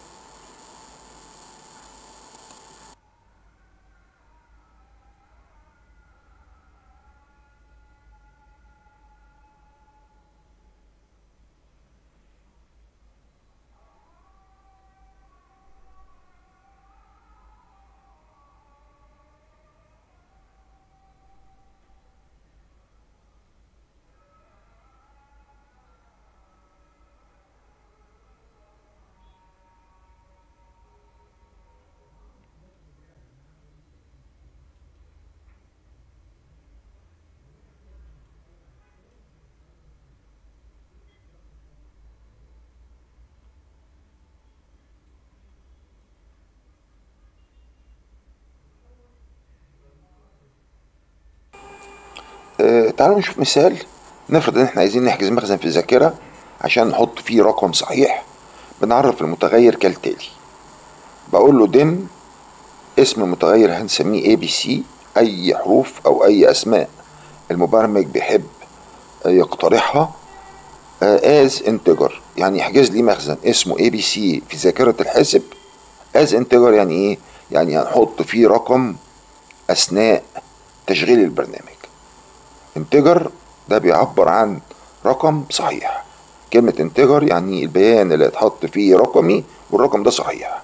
آه تعالوا نشوف مثال. نفرض ان احنا عايزين نحجز مخزن في الذاكرة عشان نحط فيه رقم صحيح. بنعرف المتغير كالتالي. بقول له دم اسم المتغير هنسميه اي بي سي، اي حروف او اي اسماء المبرمج بيحب يقترحها از انتجر، يعني يحجز لي مخزن اسمه اي بي سي في ذاكرة الحاسب از انتجر. يعني ايه؟ يعني هنحط فيه رقم اثناء تشغيل البرنامج. انتجر ده بيعبر عن رقم صحيح. كلمة انتجر يعني البيان اللي هيتحط فيه رقمي والرقم ده صحيح.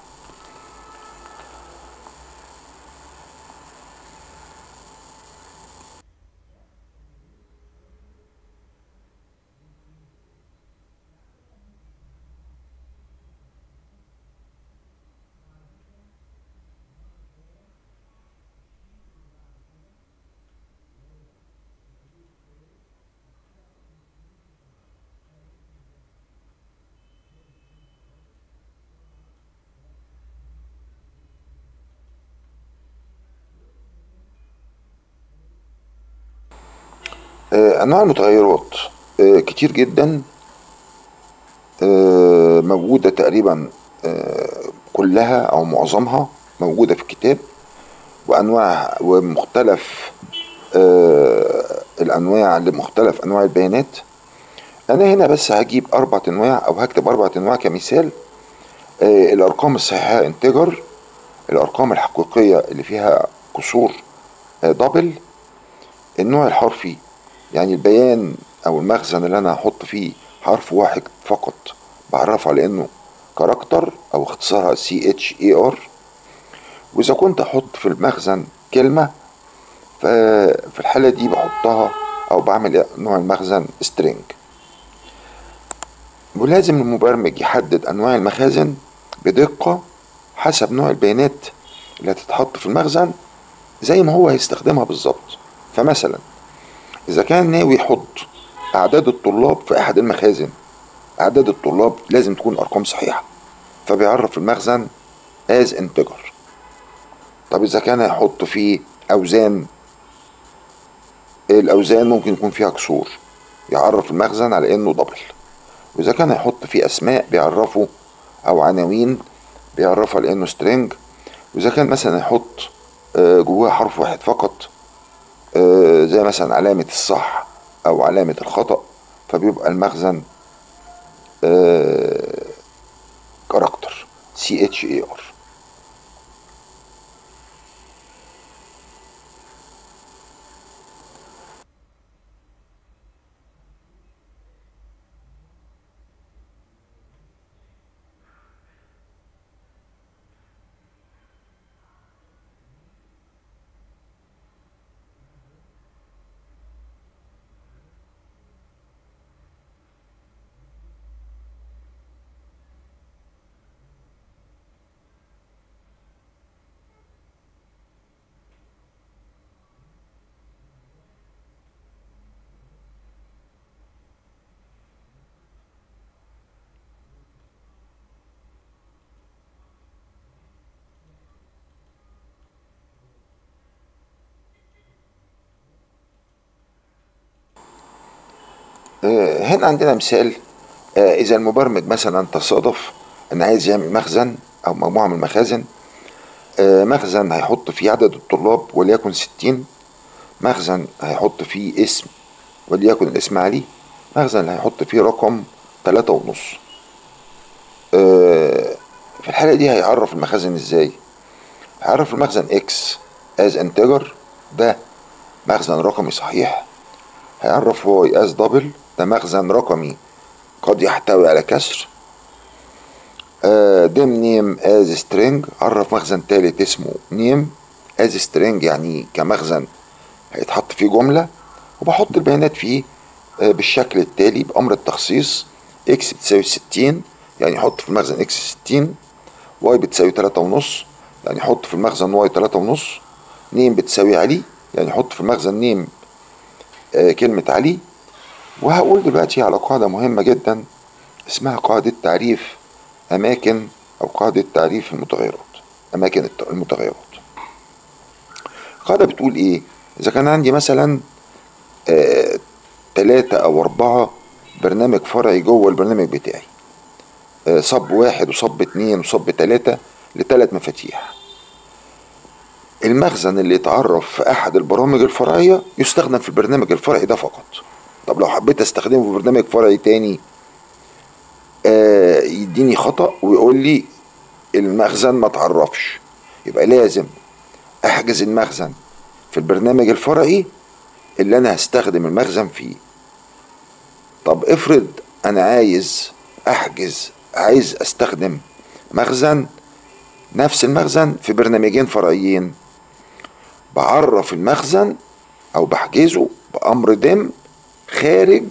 آه انواع المتغيرات آه كتير جدا، آه موجودة تقريبا آه كلها او معظمها موجودة في الكتاب، وانواع ومختلف آه الانواع لمختلف انواع البيانات. انا هنا بس هجيب اربع انواع او هكتب اربع انواع كمثال. آه الارقام الصحيحة انتجر، الارقام الحقيقية اللي فيها كسور آه دبل، النوع الحرفي يعني البيان او المخزن اللي انا هحط فيه حرف واحد فقط بعرفه على انه كاركتر او اختصارها سي اتش اي ار. واذا كنت احط في المخزن كلمة ففي الحالة دي بحطها او بعمل نوع المخزن سترينج. ولازم المبرمج يحدد انواع المخازن بدقة حسب نوع البيانات اللي هتتحط في المخزن زي ما هو هيستخدمها بالظبط. فمثلا اذا كان ناوي يحط اعداد الطلاب في احد المخازن، اعداد الطلاب لازم تكون ارقام صحيحة فبيعرف المخزن as integer. طب اذا كان هيحط فيه اوزان، الاوزان ممكن يكون فيها كسور يعرف المخزن على انه دبل. واذا كان هيحط فيه اسماء بيعرفه او عناوين بيعرفها على انه string. واذا كان مثلا هيحط جواه حرف واحد فقط زي مثلا علامة الصح او علامة الخطأ فبيبقى المخزن كاركتر سي اتش اي ار. هنا عندنا مثال. اذا المبرمج مثلا تصادف ان عايز يعمل مخزن او مجموعة من المخازن، مخزن هيحط فيه عدد الطلاب وليكن ستين، مخزن هيحط فيه اسم وليكن الاسم علي، مخزن هيحط فيه رقم تلاتة ونص. آه في الحالة دي هيعرف المخازن ازاي؟ هيعرف المخزن اكس از انتجر، ده مخزن رقمي صحيح. هيعرف واي از دبل، ده مخزن رقمي قد يحتوي على كسر. ديم نيم از سترينج، عرف مخزن تالت اسمه نيم از سترينج، يعني كمخزن هيتحط فيه جملة، وبحط البيانات فيه آه بالشكل التالي بأمر التخصيص. اكس بتساوي ستين، يعني حط في المخزن اكس ستين. واي بتساوي تلاتة ونص، يعني حط في المخزن واي تلاتة ونص. نيم بتساوي علي، يعني حط في المخزن نيم آه كلمة علي. وهقول دلوقتي على قاعدة مهمة جدا اسمها قاعدة تعريف أماكن، أو قاعدة تعريف المتغيرات، أماكن المتغيرات. القاعدة بتقول إيه؟ إذا كان عندي مثلا آه تلاتة أو أربعة برنامج فرعي جوه البرنامج بتاعي، آه صب واحد وصب اتنين وصب تلاتة لتلات مفاتيح، المخزن اللي يتعرف في أحد البرامج الفرعية يستخدم في البرنامج الفرعي ده فقط. طب لو حبيت استخدمه في برنامج فرعي تاني آه يديني خطأ ويقول لي المخزن ما تعرفش، يبقى لازم احجز المخزن في البرنامج الفرعي اللي انا هستخدم المخزن فيه. طب افرض انا عايز احجز عايز استخدم مخزن نفس المخزن في برنامجين فرعيين، بعرف المخزن او بحجزه بامر دم خارج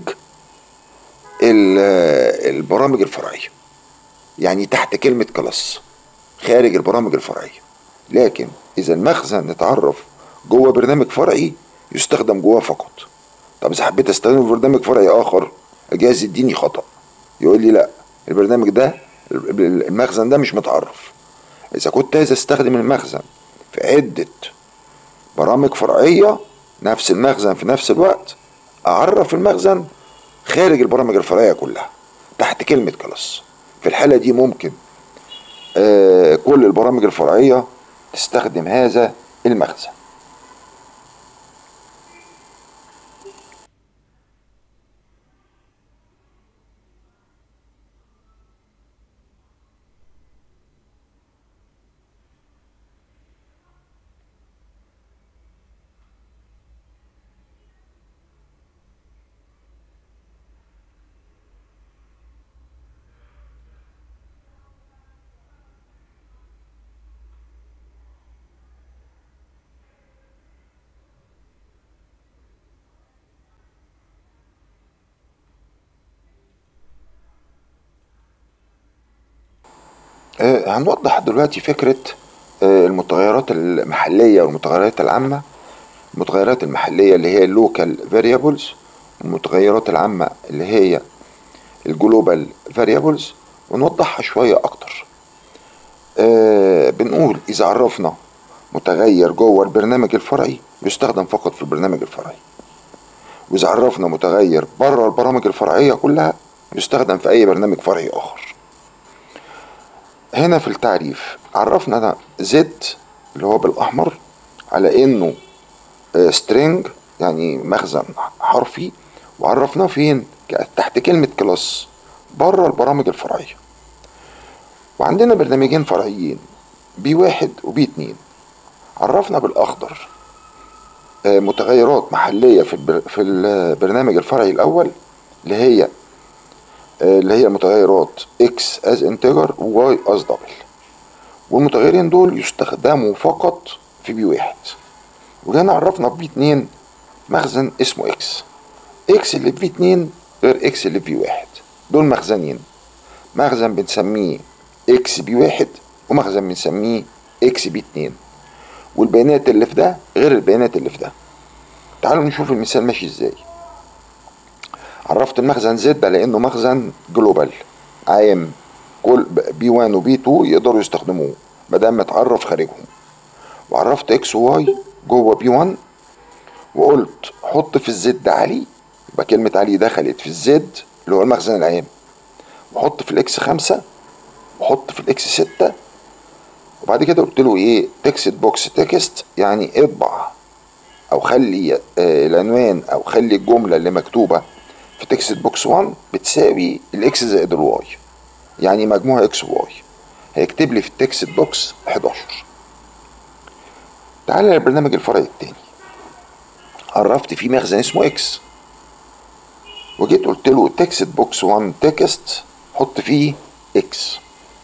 البرامج الفرعية، يعني تحت كلمة كلاس خارج البرامج الفرعية. لكن اذا المخزن اتعرف جوه برنامج فرعي يستخدم جواه فقط. طب اذا حبيت استخدمه في برنامج فرعي اخر الجهاز يديني خطأ، يقول لي لا البرنامج ده المخزن ده مش متعرف. اذا كنت عايز استخدم المخزن في عدة برامج فرعية نفس المخزن في نفس الوقت، اعرف المخزن خارج البرامج الفرعية كلها تحت كلمة كلاس. في الحالة دي ممكن آه كل البرامج الفرعية تستخدم هذا المخزن. آه هنوضح دلوقتي فكرة آه المتغيرات المحلية والمتغيرات العامة. المتغيرات المحلية اللي هي اللوكال فاريبلز، المتغيرات العامة اللي هي الجلوبال فاريبلز، ونوضحها شوية أكتر. آه بنقول إذا عرفنا متغير جوه البرنامج الفرعي يستخدم فقط في البرنامج الفرعي، وإذا عرفنا متغير بره البرامج الفرعية كلها يستخدم في أي برنامج فرعي آخر. هنا في التعريف عرفنا زد اللي هو بالأحمر على إنه سترينج يعني مخزن حرفي، وعرفناه فين؟ تحت كلمة كلاس بره البرامج الفرعية. وعندنا برنامجين فرعيين بي واحد وبي اتنين، عرفنا بالأخضر متغيرات محلية في في البرنامج الفرعي الأول اللي هي اللي هي متغيرات x as integer و y as double، والمتغيرين دول يستخدموا فقط في بي واحد. وهنا عرفنا في بي اتنين مخزن اسمه x. x اللي في بي اتنين غير x اللي في بي واحد، دول مخزنين، مخزن بنسميه x بي واحد ومخزن بنسميه x بي اتنين، والبيانات اللي في ده غير البيانات اللي في ده. تعالوا نشوف المثال ماشي ازاي. عرفت المخزن زد على انه مخزن جلوبال عام، كل بي واحد وبي اتنين يقدروا يستخدموه مادام متعرف خارجهم. وعرفت اكس وواي جوه بي واحد، وقلت حط في الزد علي، يبقى كلمة علي دخلت في الزد اللي هو المخزن العام، وحط في الاكس خمسة وحط في الاكس ستة. وبعد كده قلت له ايه؟ تكست بوكس تكست، يعني اطبع او خلي آه العنوان او خلي الجملة اللي مكتوبة في تكست بوكس واحد بتساوي الاكس زائد الواي، يعني مجموع اكس وواي. هيكتب لي في التكست بوكس حداشر. تعالى للبرنامج الفرعي التاني، عرفت فيه مخزن اسمه اكس، وجيت قلت له تكست بوكس واحد تكست حط فيه اكس.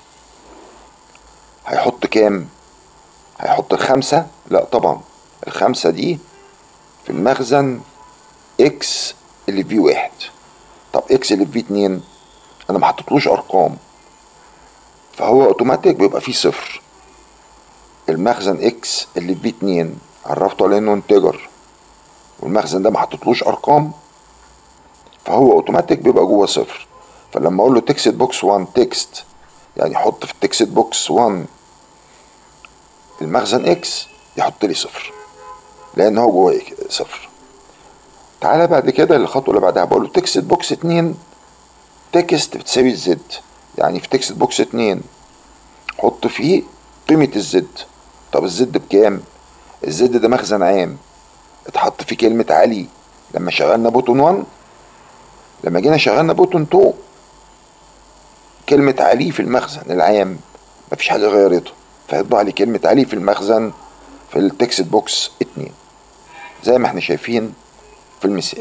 هيحط كام؟ هيحط الخمسة؟ لا طبعا، الخمسة دي في المخزن اكس اللي في واحد. طب اكس اللي في اتنين انا ما حطيتلوش ارقام، فهو اوتوماتيك بيبقى فيه صفر. المخزن اكس اللي في اتنين عرفته على انه انتجر، والمخزن ده ما حطيتلوش ارقام، فهو اوتوماتيك بيبقى جوه صفر. فلما اقول له تكست بوكس واحد تكست، يعني حط في التكست بوكس واحد المخزن اكس، يحط لي صفر لان هو جوه صفر. تعالى بعد كده للخطوه اللي بعدها، بقول له تكست بوكس اتنين تكست بتساوي الزد، يعني في تكست بوكس اتنين حط فيه قيمه الزد. طب الزد بكام؟ الزد ده مخزن عام اتحط فيه كلمه علي لما شغلنا بوتون واحد. لما جينا شغلنا بوتون اتنين كلمه علي في المخزن العام مفيش حاجه غيرته، فهيطبع لي كلمه علي في المخزن في التكست بوكس اتنين زي ما احنا شايفين في المثال.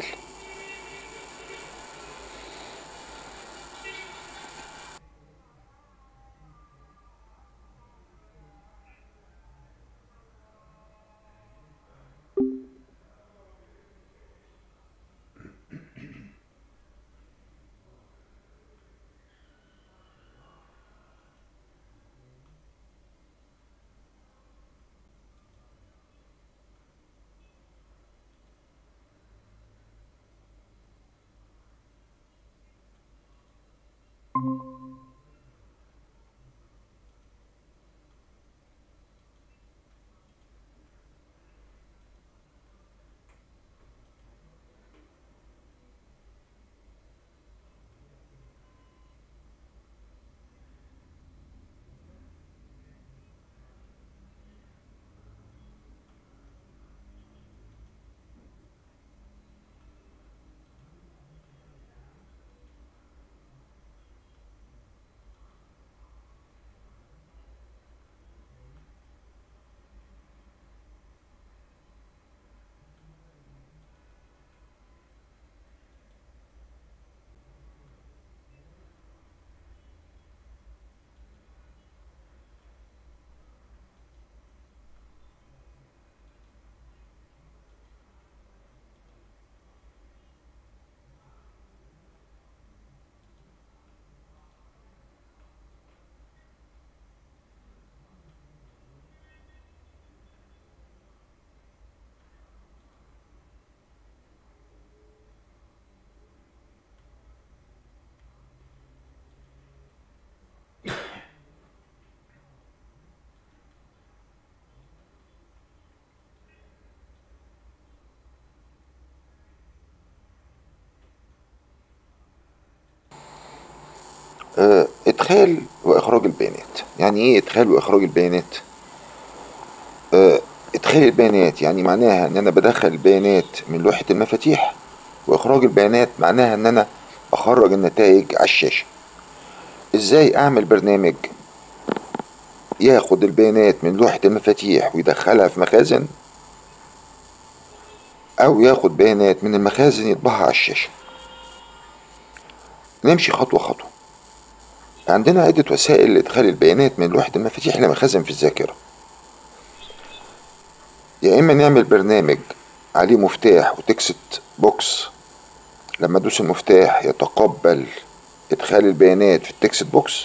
اه ادخال واخراج البيانات. يعني ايه ادخال واخراج البيانات؟ اه ادخال البيانات يعني معناها ان انا بدخل البيانات من لوحة المفاتيح، واخراج البيانات معناها ان انا اخرج النتائج على الشاشة. ازاي اعمل برنامج ياخد البيانات من لوحة المفاتيح ويدخلها في مخازن، او ياخد بيانات من المخازن يطبعها على الشاشة؟ نمشي خطوة خطوة. عندنا عدة وسائل لإدخال البيانات من لوحة المفاتيح لمخازن في الذاكرة. يا إما نعمل برنامج عليه مفتاح وتكست بوكس، لما أدوس المفتاح يتقبل إدخال البيانات في التكست بوكس،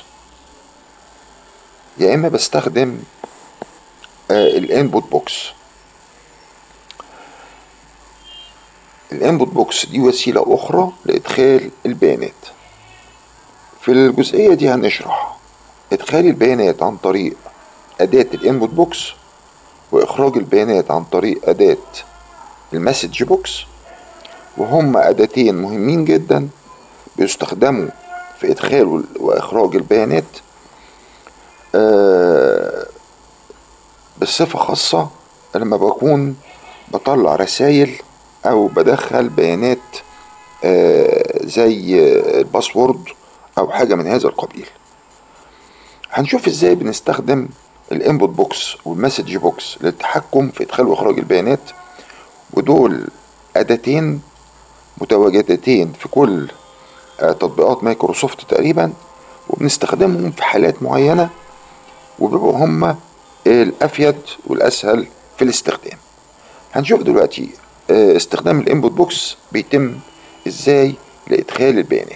يا إما بستخدم آه الانبوت بوكس. الانبوت بوكس دي وسيلة أخرى لإدخال البيانات. في الجزئية دي هنشرح إدخال البيانات عن طريق أداة الانبوت بوكس، وإخراج البيانات عن طريق أداة المسج بوكس، وهم أداتين مهمين جدا بيستخدموا في إدخال وإخراج البيانات آه بصفة خاصة لما بكون بطلع رسائل أو بدخل بيانات آه زي الباسورد او حاجة من هذا القبيل. هنشوف ازاي بنستخدم الانبوت بوكس والمسج بوكس للتحكم في ادخال واخراج البيانات، ودول اداتين متواجدتين في كل تطبيقات مايكروسوفت تقريبا، وبنستخدمهم في حالات معينة، وبيبقوا هما الافيد والاسهل في الاستخدام. هنشوف دلوقتي استخدام الانبوت بوكس بيتم ازاي لادخال البيانات.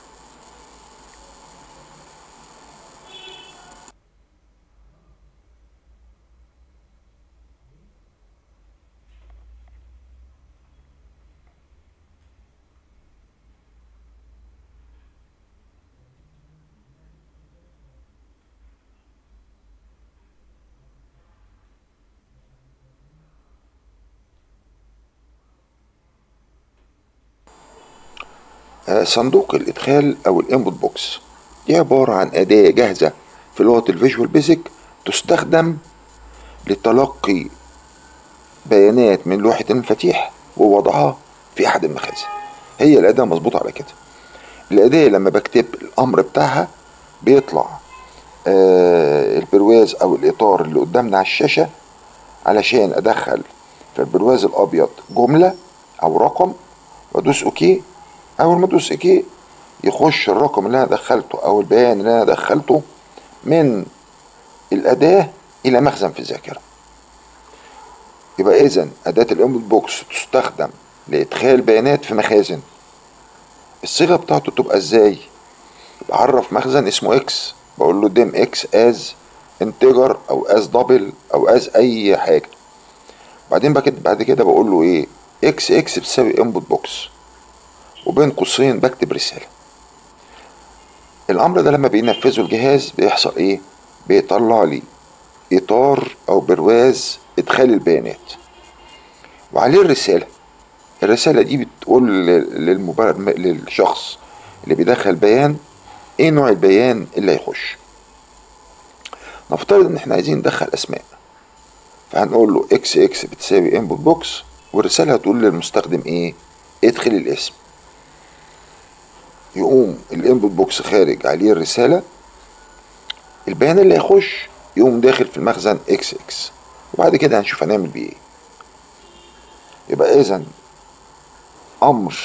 صندوق الادخال او الانبوت بوكس دي عبارة عن اداة جاهزة في لغة الفيجوال بيزك، تستخدم لتلقي بيانات من لوحة المفاتيح ووضعها في احد المخازن. هي الاداة مظبوطة على كده. الاداة لما بكتب الامر بتاعها بيطلع آه البرواز او الاطار اللي قدامنا على الشاشة، علشان ادخل في البرواز الابيض جملة او رقم وادوس اوكي. اول ما ادوس اوكي يخش الرقم اللي انا دخلته او البيان اللي انا دخلته من الاداة الى مخزن في الذاكرة. يبقى اذا اداة الانبوت بوكس تستخدم لادخال بيانات في مخازن. الصيغة بتاعته تبقى ازاي؟ بعرف مخزن اسمه اكس، بقول له ديم اكس از انتجر او از دبل او از اي حاجة. بعدين بعد كده بقول له ايه؟ اكس اكس بتساوي انبوت بوكس، وبين قوسين بكتب رسالة. الامر ده لما بينفذه الجهاز بيحصل ايه؟ بيطلع لي اطار او برواز ادخال البيانات وعليه الرسالة. الرسالة دي بتقول للمبرر للشخص اللي بيدخل بيان ايه نوع البيان اللي هيخش. نفترض ان احنا عايزين ندخل اسماء، فهنقول له اكس اكس بتساوي انبوت بوكس، والرسالة هتقول للمستخدم ايه؟ ادخل الاسم. يقوم الانبوت بوكس خارج عليه الرسالة، البيان اللي هيخش يقوم داخل في المخزن اكس اكس، وبعد كده هنشوف هنعمل بيه ايه. يبقى اذا امر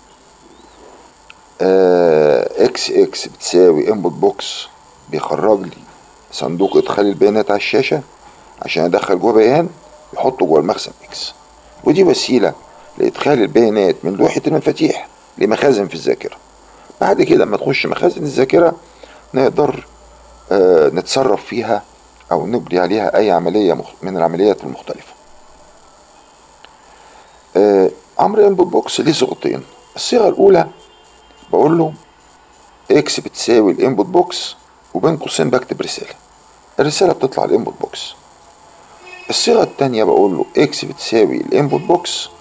اكس اكس بتساوي انبوت بوكس بيخرج لي صندوق ادخال البيانات على الشاشة عشان ادخل جوه بيان يحطه جوه المخزن اكس، ودي وسيلة لادخال البيانات من لوحة المفاتيح لمخازن في الذاكرة. بعد كده لما تخش مخازن الذاكرة نقدر آه نتصرف فيها او نجري عليها اي عملية من العمليات المختلفة. آه امر انبوت بوكس ليه صيغتين. الصيغة الاولى بقول له اكس بتساوي الانبوت بوكس وبين قوسين بكتب رسالة، الرسالة بتطلع الانبوت بوكس. الصيغة التانية بقول له اكس بتساوي الانبوت بوكس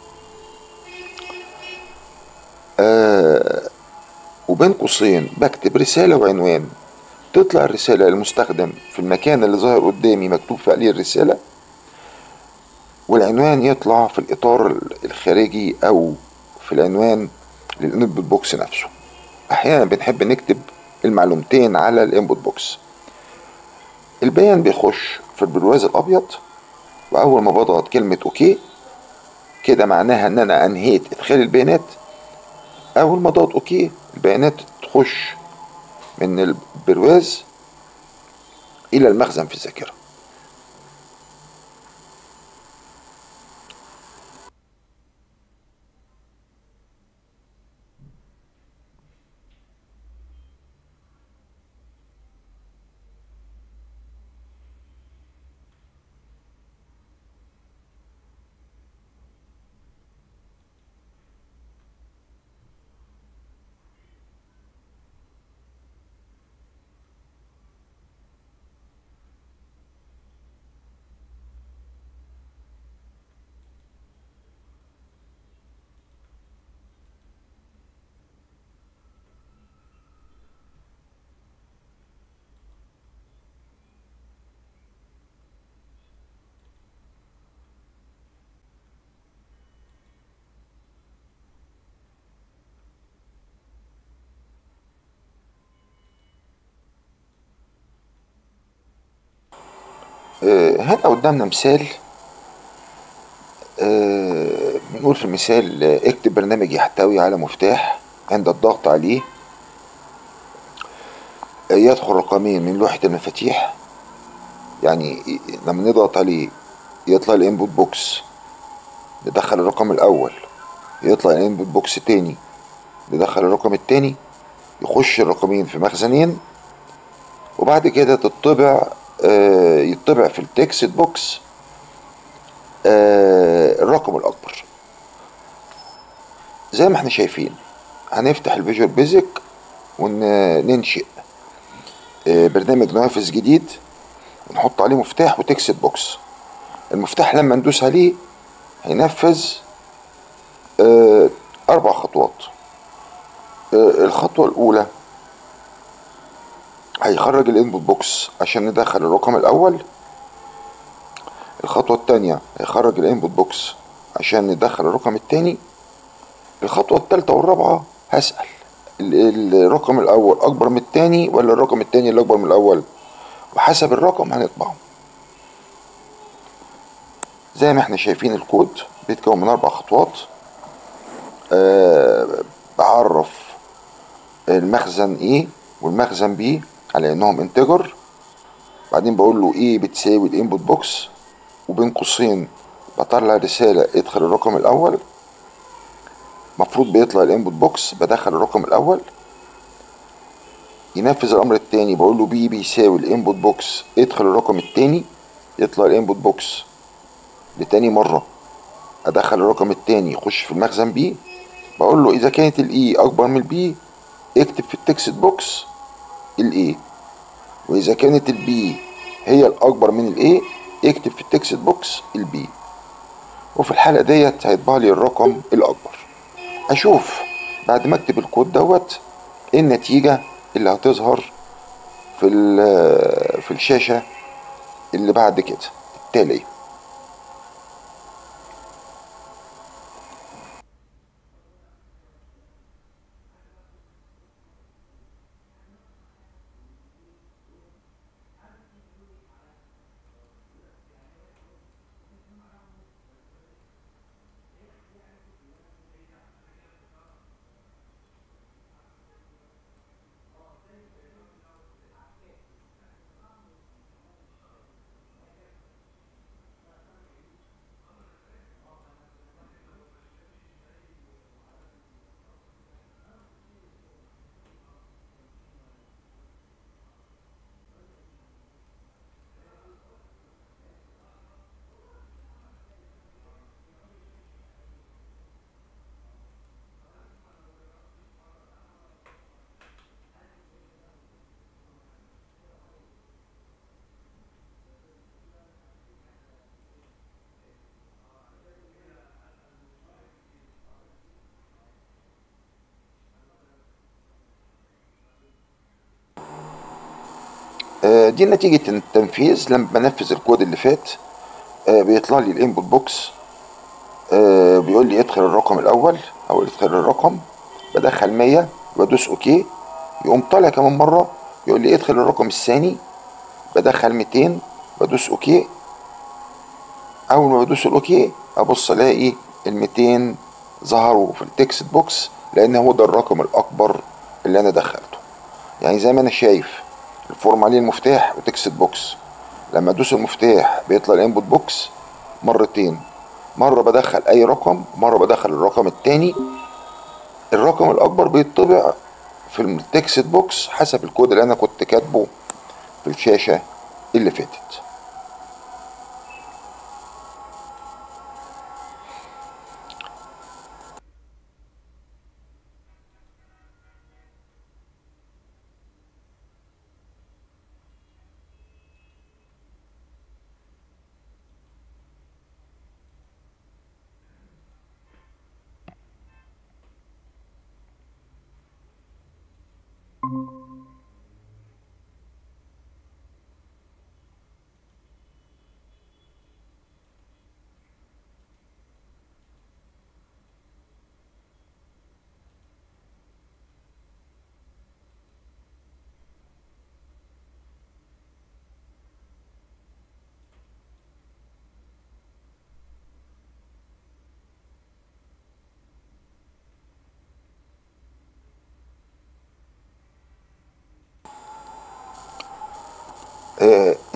آه وبين قوسين بكتب رسالة وعنوان، تطلع الرسالة للمستخدم في المكان اللي ظاهر قدامي مكتوب في عليه الرسالة، والعنوان يطلع في الإطار الخارجي أو في العنوان للإنبوت بوكس نفسه. أحيانا بنحب نكتب المعلومتين على الإنبوت بوكس. البيان بيخش في البرواز الأبيض، وأول ما بضغط كلمة أوكي كده معناها إن أنا أنهيت إدخال البيانات. أول ما أضغط أوكي البيانات تخش من البرواز إلى المخزن في الذاكرة. آه، هنا قدامنا مثال. آه، بنقول في المثال آه، اكتب برنامج يحتوي على مفتاح عند الضغط عليه آه، يدخل رقمين من لوحة المفاتيح. يعني لما نضغط عليه يطلع الانبوت بوكس، ندخل الرقم الاول، يطلع الانبوت بوكس تاني، ندخل الرقم التاني، يخش الرقمين في مخزنين، وبعد كده تطبع آه، يطبع في التكست بوكس آه، الرقم الاكبر. زي ما احنا شايفين، هنفتح الفيجوال بيزك وننشئ برنامج نافذ جديد ونحط عليه مفتاح وتكست بوكس. المفتاح لما ندوس عليه هينفذ آه، اربع خطوات. آه، الخطوة الاولى هيخرج الانبوت بوكس عشان ندخل الرقم الاول. الخطوة التانية هيخرج الانبوت بوكس عشان ندخل الرقم التاني. الخطوة التالتة والرابعة هسأل الرقم الاول اكبر من التاني ولا الرقم التاني اللي اكبر من الاول، وحسب الرقم هنطبعه. زي ما احنا شايفين الكود بيتكون من اربع خطوات. أه بعرف المخزن A والمخزن B على انهم انتجر. بعدين بقول له A بتساوي الانبوت بوكس، وبين قوسين بطلع رسالة ادخل الرقم الاول. مفروض بيطلع الانبوت بوكس، بدخل الرقم الاول. ينفذ الامر التاني، بقول له B بيساوي الانبوت بوكس ادخل الرقم التاني، يطلع الانبوت بوكس لتاني مرة. ادخل الرقم التاني يخش في المخزن B. بقول له اذا كانت الاي اكبر من البي اكتب في التكست بوكس الاي، واذا كانت البي هي الاكبر من الاي اكتب في التكست بوكس البي. وفي الحالة ديت هيطبع لي الرقم الاكبر. اشوف بعد ما اكتب الكود دوت ايه النتيجة اللي هتظهر في في الشاشة اللي بعد كده التالية. آه، دي نتيجة التنفيذ. لما بنفذ الكود اللي فات آه، بيطلع لي الانبوت بوكس، آه، بيقول لي ادخل الرقم الاول او ادخل الرقم. بدخل مية، بدوس اوكي، يقوم طالع كمان مرة يقول لي ادخل الرقم الثاني. بدخل ميتين، بدوس اوكي. اول ما بدوس الاوكي ابص الاقي الميتين ظهروا في التكست بوكس، لان هو ده الرقم الاكبر اللي انا دخلته. يعني زي ما انا شايف الفورم عليه المفتاح وتكست بوكس. لما ادوس المفتاح بيطلع الانبوت بوكس مرتين، مرة بدخل اي رقم، مرة بدخل الرقم التاني. الرقم الاكبر بيطبع في التكست بوكس حسب الكود اللي انا كنت كاتبه في الشاشة اللي فاتت.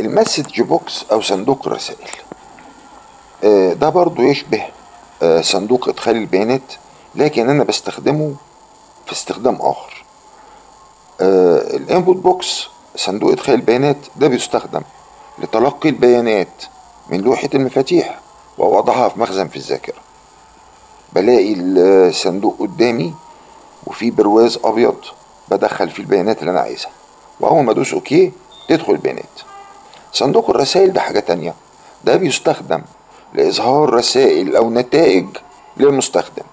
المسج بوكس او صندوق الرسائل آه، ده برضو يشبه آه، صندوق ادخال البيانات، لكن انا بستخدمه في استخدام اخر. الانبوت بوكس صندوق ادخال البيانات ده بيستخدم لتلقي البيانات من لوحة المفاتيح ووضعها في مخزن في الذاكرة. بلاقي الصندوق قدامي وفيه برواز ابيض بدخل فيه البيانات اللي انا عايزها، واول ما ادوس اوكي تدخل البيانات. صندوق الرسائل ده حاجة تانية، ده بيستخدم لإظهار رسائل أو نتائج للمستخدم.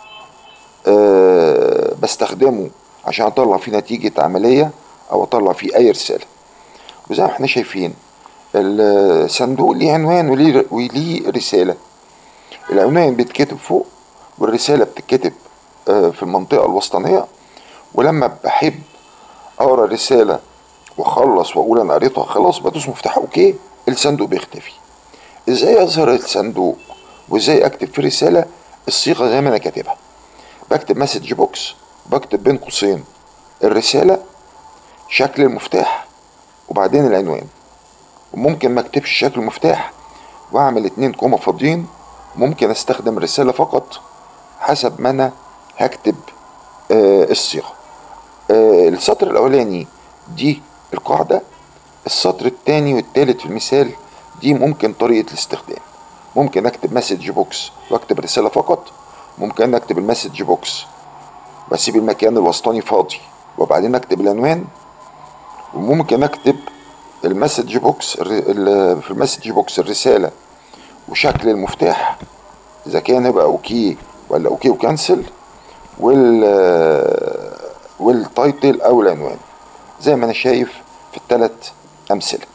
أه بستخدمه عشان أطلع فيه نتيجة عملية أو أطلع فيه أي رسالة. وزي ما احنا شايفين الصندوق ليه عنوان وليه, وليه رسالة. العنوان بيتكتب فوق والرسالة بتتكتب أه في المنطقة الوسطانية، ولما بحب أقرأ الرسالة واخلص واقول انا قريتها خلاص بدوس مفتاح اوكي الصندوق بيختفي. ازاي اظهر الصندوق وازاي اكتب في رسالة الصيغة زي ما انا كاتبها؟ بكتب مسج بوكس، بكتب بين قوسين الرسالة، شكل المفتاح، وبعدين العنوان. وممكن ما اكتبش شكل المفتاح واعمل اتنين كوما فاضيين، ممكن استخدم رسالة فقط حسب ما انا هكتب آه الصيغة. آه السطر الاولاني دي القاعدة، السطر التاني والتالت في المثال دي ممكن طريقة الاستخدام. ممكن اكتب مسج بوكس واكتب رسالة فقط، ممكن اكتب المسج بوكس واسيب المكان الوسطاني فاضي وبعدين اكتب العنوان، وممكن اكتب المسج بوكس في المسج بوكس الرسالة وشكل المفتاح اذا كان يبقى اوكي ولا اوكي وكانسل، وال والتايتل او العنوان زي ما انا شايف في الثلاث امثله.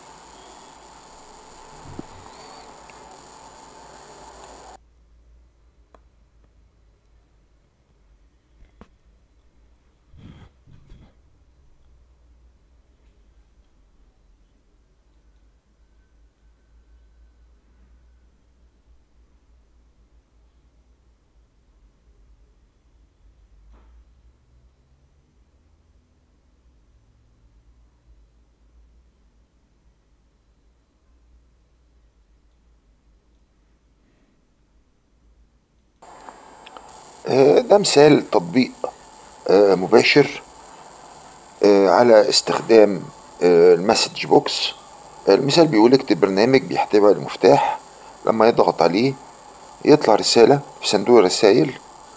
ده مثال تطبيق مباشر على استخدام المسج بوكس. المثال بيقول اكتب برنامج بيحتوي المفتاح، لما يضغط عليه يطلع رسالة في صندوق الرسائل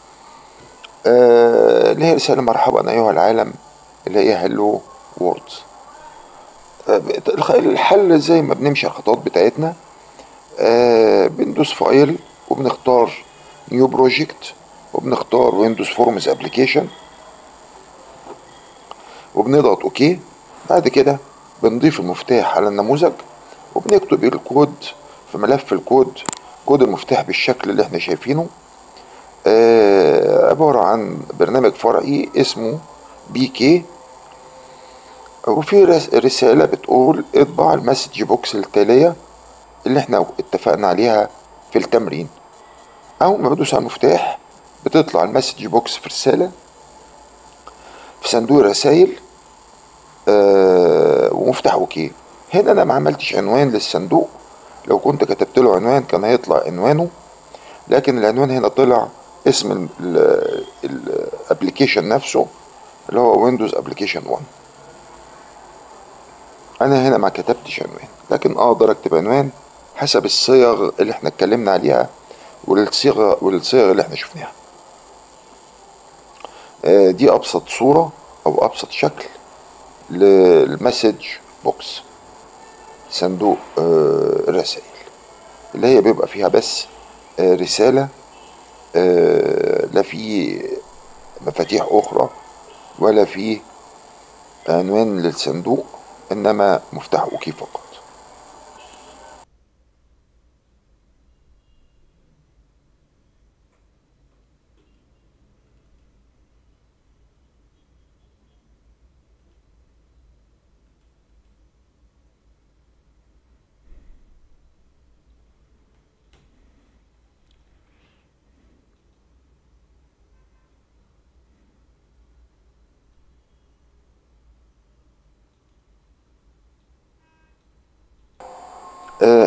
اللي هي رسالة مرحبا أيها العالم اللي هي هلو وورد. الحل زي ما بنمشي الخطوات بتاعتنا، بندوس فايل وبنختار نيو بروجكت وبنختار ويندوز فورمز ابلكيشن وبنضغط اوكي. بعد كده بنضيف المفتاح على النموذج وبنكتب الكود في ملف الكود. كود المفتاح بالشكل اللي احنا شايفينه آه عبارة عن برنامج فرعي اسمه بي كي، وفي رسالة بتقول اطبع المسج بوكس التالية اللي احنا اتفقنا عليها في التمرين. اول ما بدوس على المفتاح بتطلع المسج بوكس في رسالة في صندوق الرسائل آه ومفتاح اوكي. هنا انا ما عملتش عنوان للصندوق، لو كنت كتبت له عنوان كان هيطلع عنوانه، لكن العنوان هنا طلع اسم الابليكيشن نفسه اللي هو ويندوز ابليكيشن واحد. انا هنا ما كتبتش عنوان، لكن اقدر اكتب عنوان حسب الصيغ اللي احنا اتكلمنا عليها والصيغه والصيغ اللي احنا شفناها. آه دي ابسط صوره او ابسط شكل للمسج بوكس، صندوق آه الرسائل اللي هي بيبقى فيها بس آه رسالة، آه لا في مفاتيح اخرى ولا في عنوان للصندوق، انما مفتاح اوكي فقط.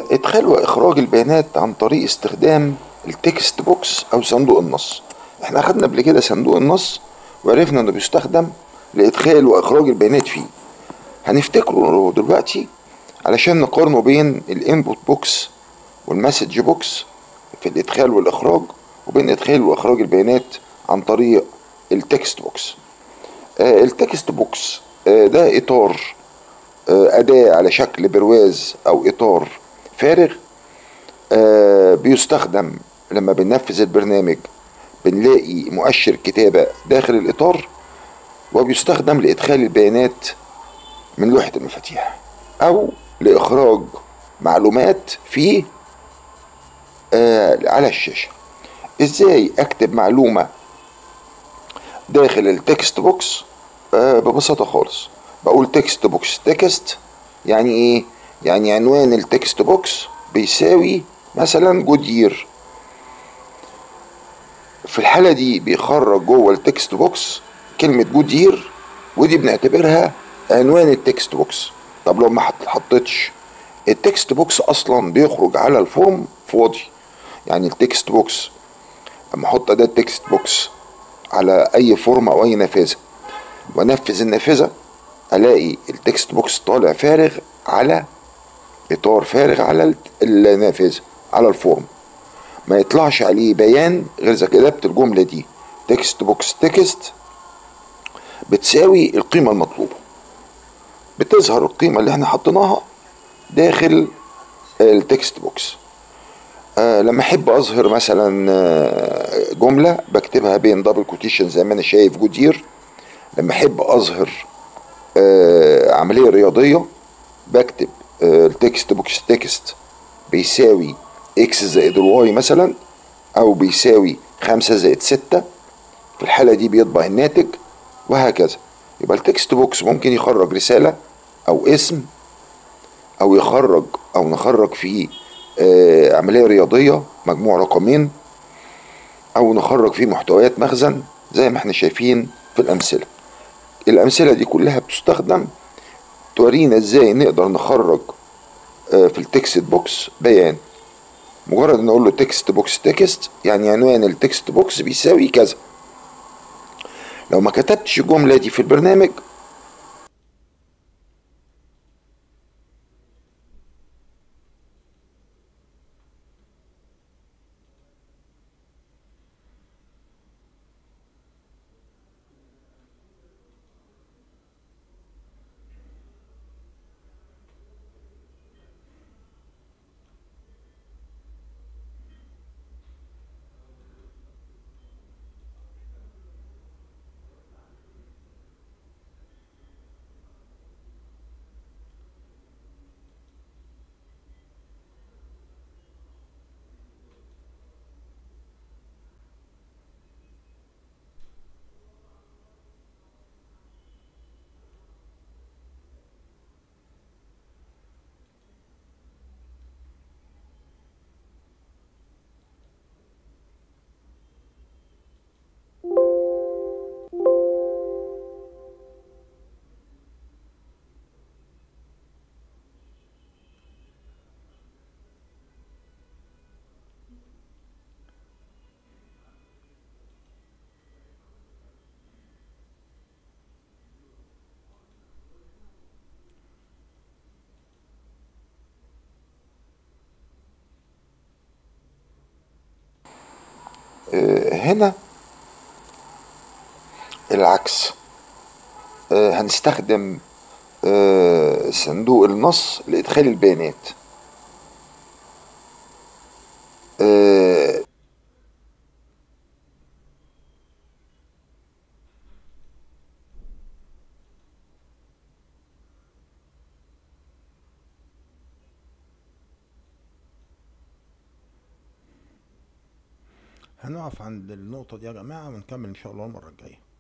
آه، ادخال واخراج البيانات عن طريق استخدام التكست بوكس او صندوق النص. احنا اخدنا قبل كده صندوق النص وعرفنا انه بيستخدم لادخال واخراج البيانات فيه. هنفتكره دلوقتي علشان نقارنه بين الانبوت بوكس والمسج بوكس في الادخال والاخراج، وبين ادخال واخراج البيانات عن طريق التكست بوكس. آه التكست بوكس آه ده اطار، آه اداة على شكل برواز او اطار فارغ، آه بيستخدم لما بننفذ البرنامج بنلاقي مؤشر كتابة داخل الاطار، وبيستخدم لادخال البيانات من لوحة المفاتيح او لاخراج معلومات فيه آه على الشاشة. ازاي اكتب معلومة داخل التكست بوكس؟ آه ببساطة خالص، بقول تكست بوكس تكست. يعني ايه؟ يعني عنوان التكست بوكس بيساوي مثلا جودير. في الحالة دي بيخرج جوه التكست بوكس كلمة جودير، ودي بنعتبرها عنوان التكست بوكس. طب لو ما حطيتش التكست بوكس اصلا بيخرج على الفورم فاضي. يعني التكست بوكس اما احط اداة تكست بوكس على اي فورم او اي نافذة وانفذ النافذة، الاقي التكست بوكس طالع فارغ على اطار فارغ على النافذة على الفورم، ما يطلعش عليه بيان غير اذا كتبت الجملة دي تكست بوكس تكست بتساوي القيمة المطلوبة. بتظهر القيمة اللي احنا حطيناها داخل التكست بوكس. آه لما احب اظهر مثلا آه جملة بكتبها بين دبل كوتيشن زي ما انا شايف جودير. لما احب اظهر آه عملية رياضية بكتب آه التكست بوكس تكست بيساوي اكس زائد الواي مثلا، او بيساوي خمسة زائد ستة. في الحالة دي بيطبع الناتج، وهكذا. يبقى التكست بوكس ممكن يخرج رسالة او اسم، او يخرج او نخرج فيه آه عملية رياضية مجموع رقمين، او نخرج فيه محتويات مخزن زي ما احنا شايفين في الامثلة. الامثلة دي كلها بتستخدم تورينا ازاي نقدر نخرج آه في التكست بوكس بيان. مجرد ان اقول له تكست بوكس تكست يعني عنوان التكست بوكس بيساوي كذا. لو ما كتبتش الجملة دي في البرنامج آه هنا العكس. آه هنستخدم آه صندوق النص لإدخال البيانات. آه هنقف عند النقطة دي يا جماعة ونكمل إن شاء الله المرة الجاية.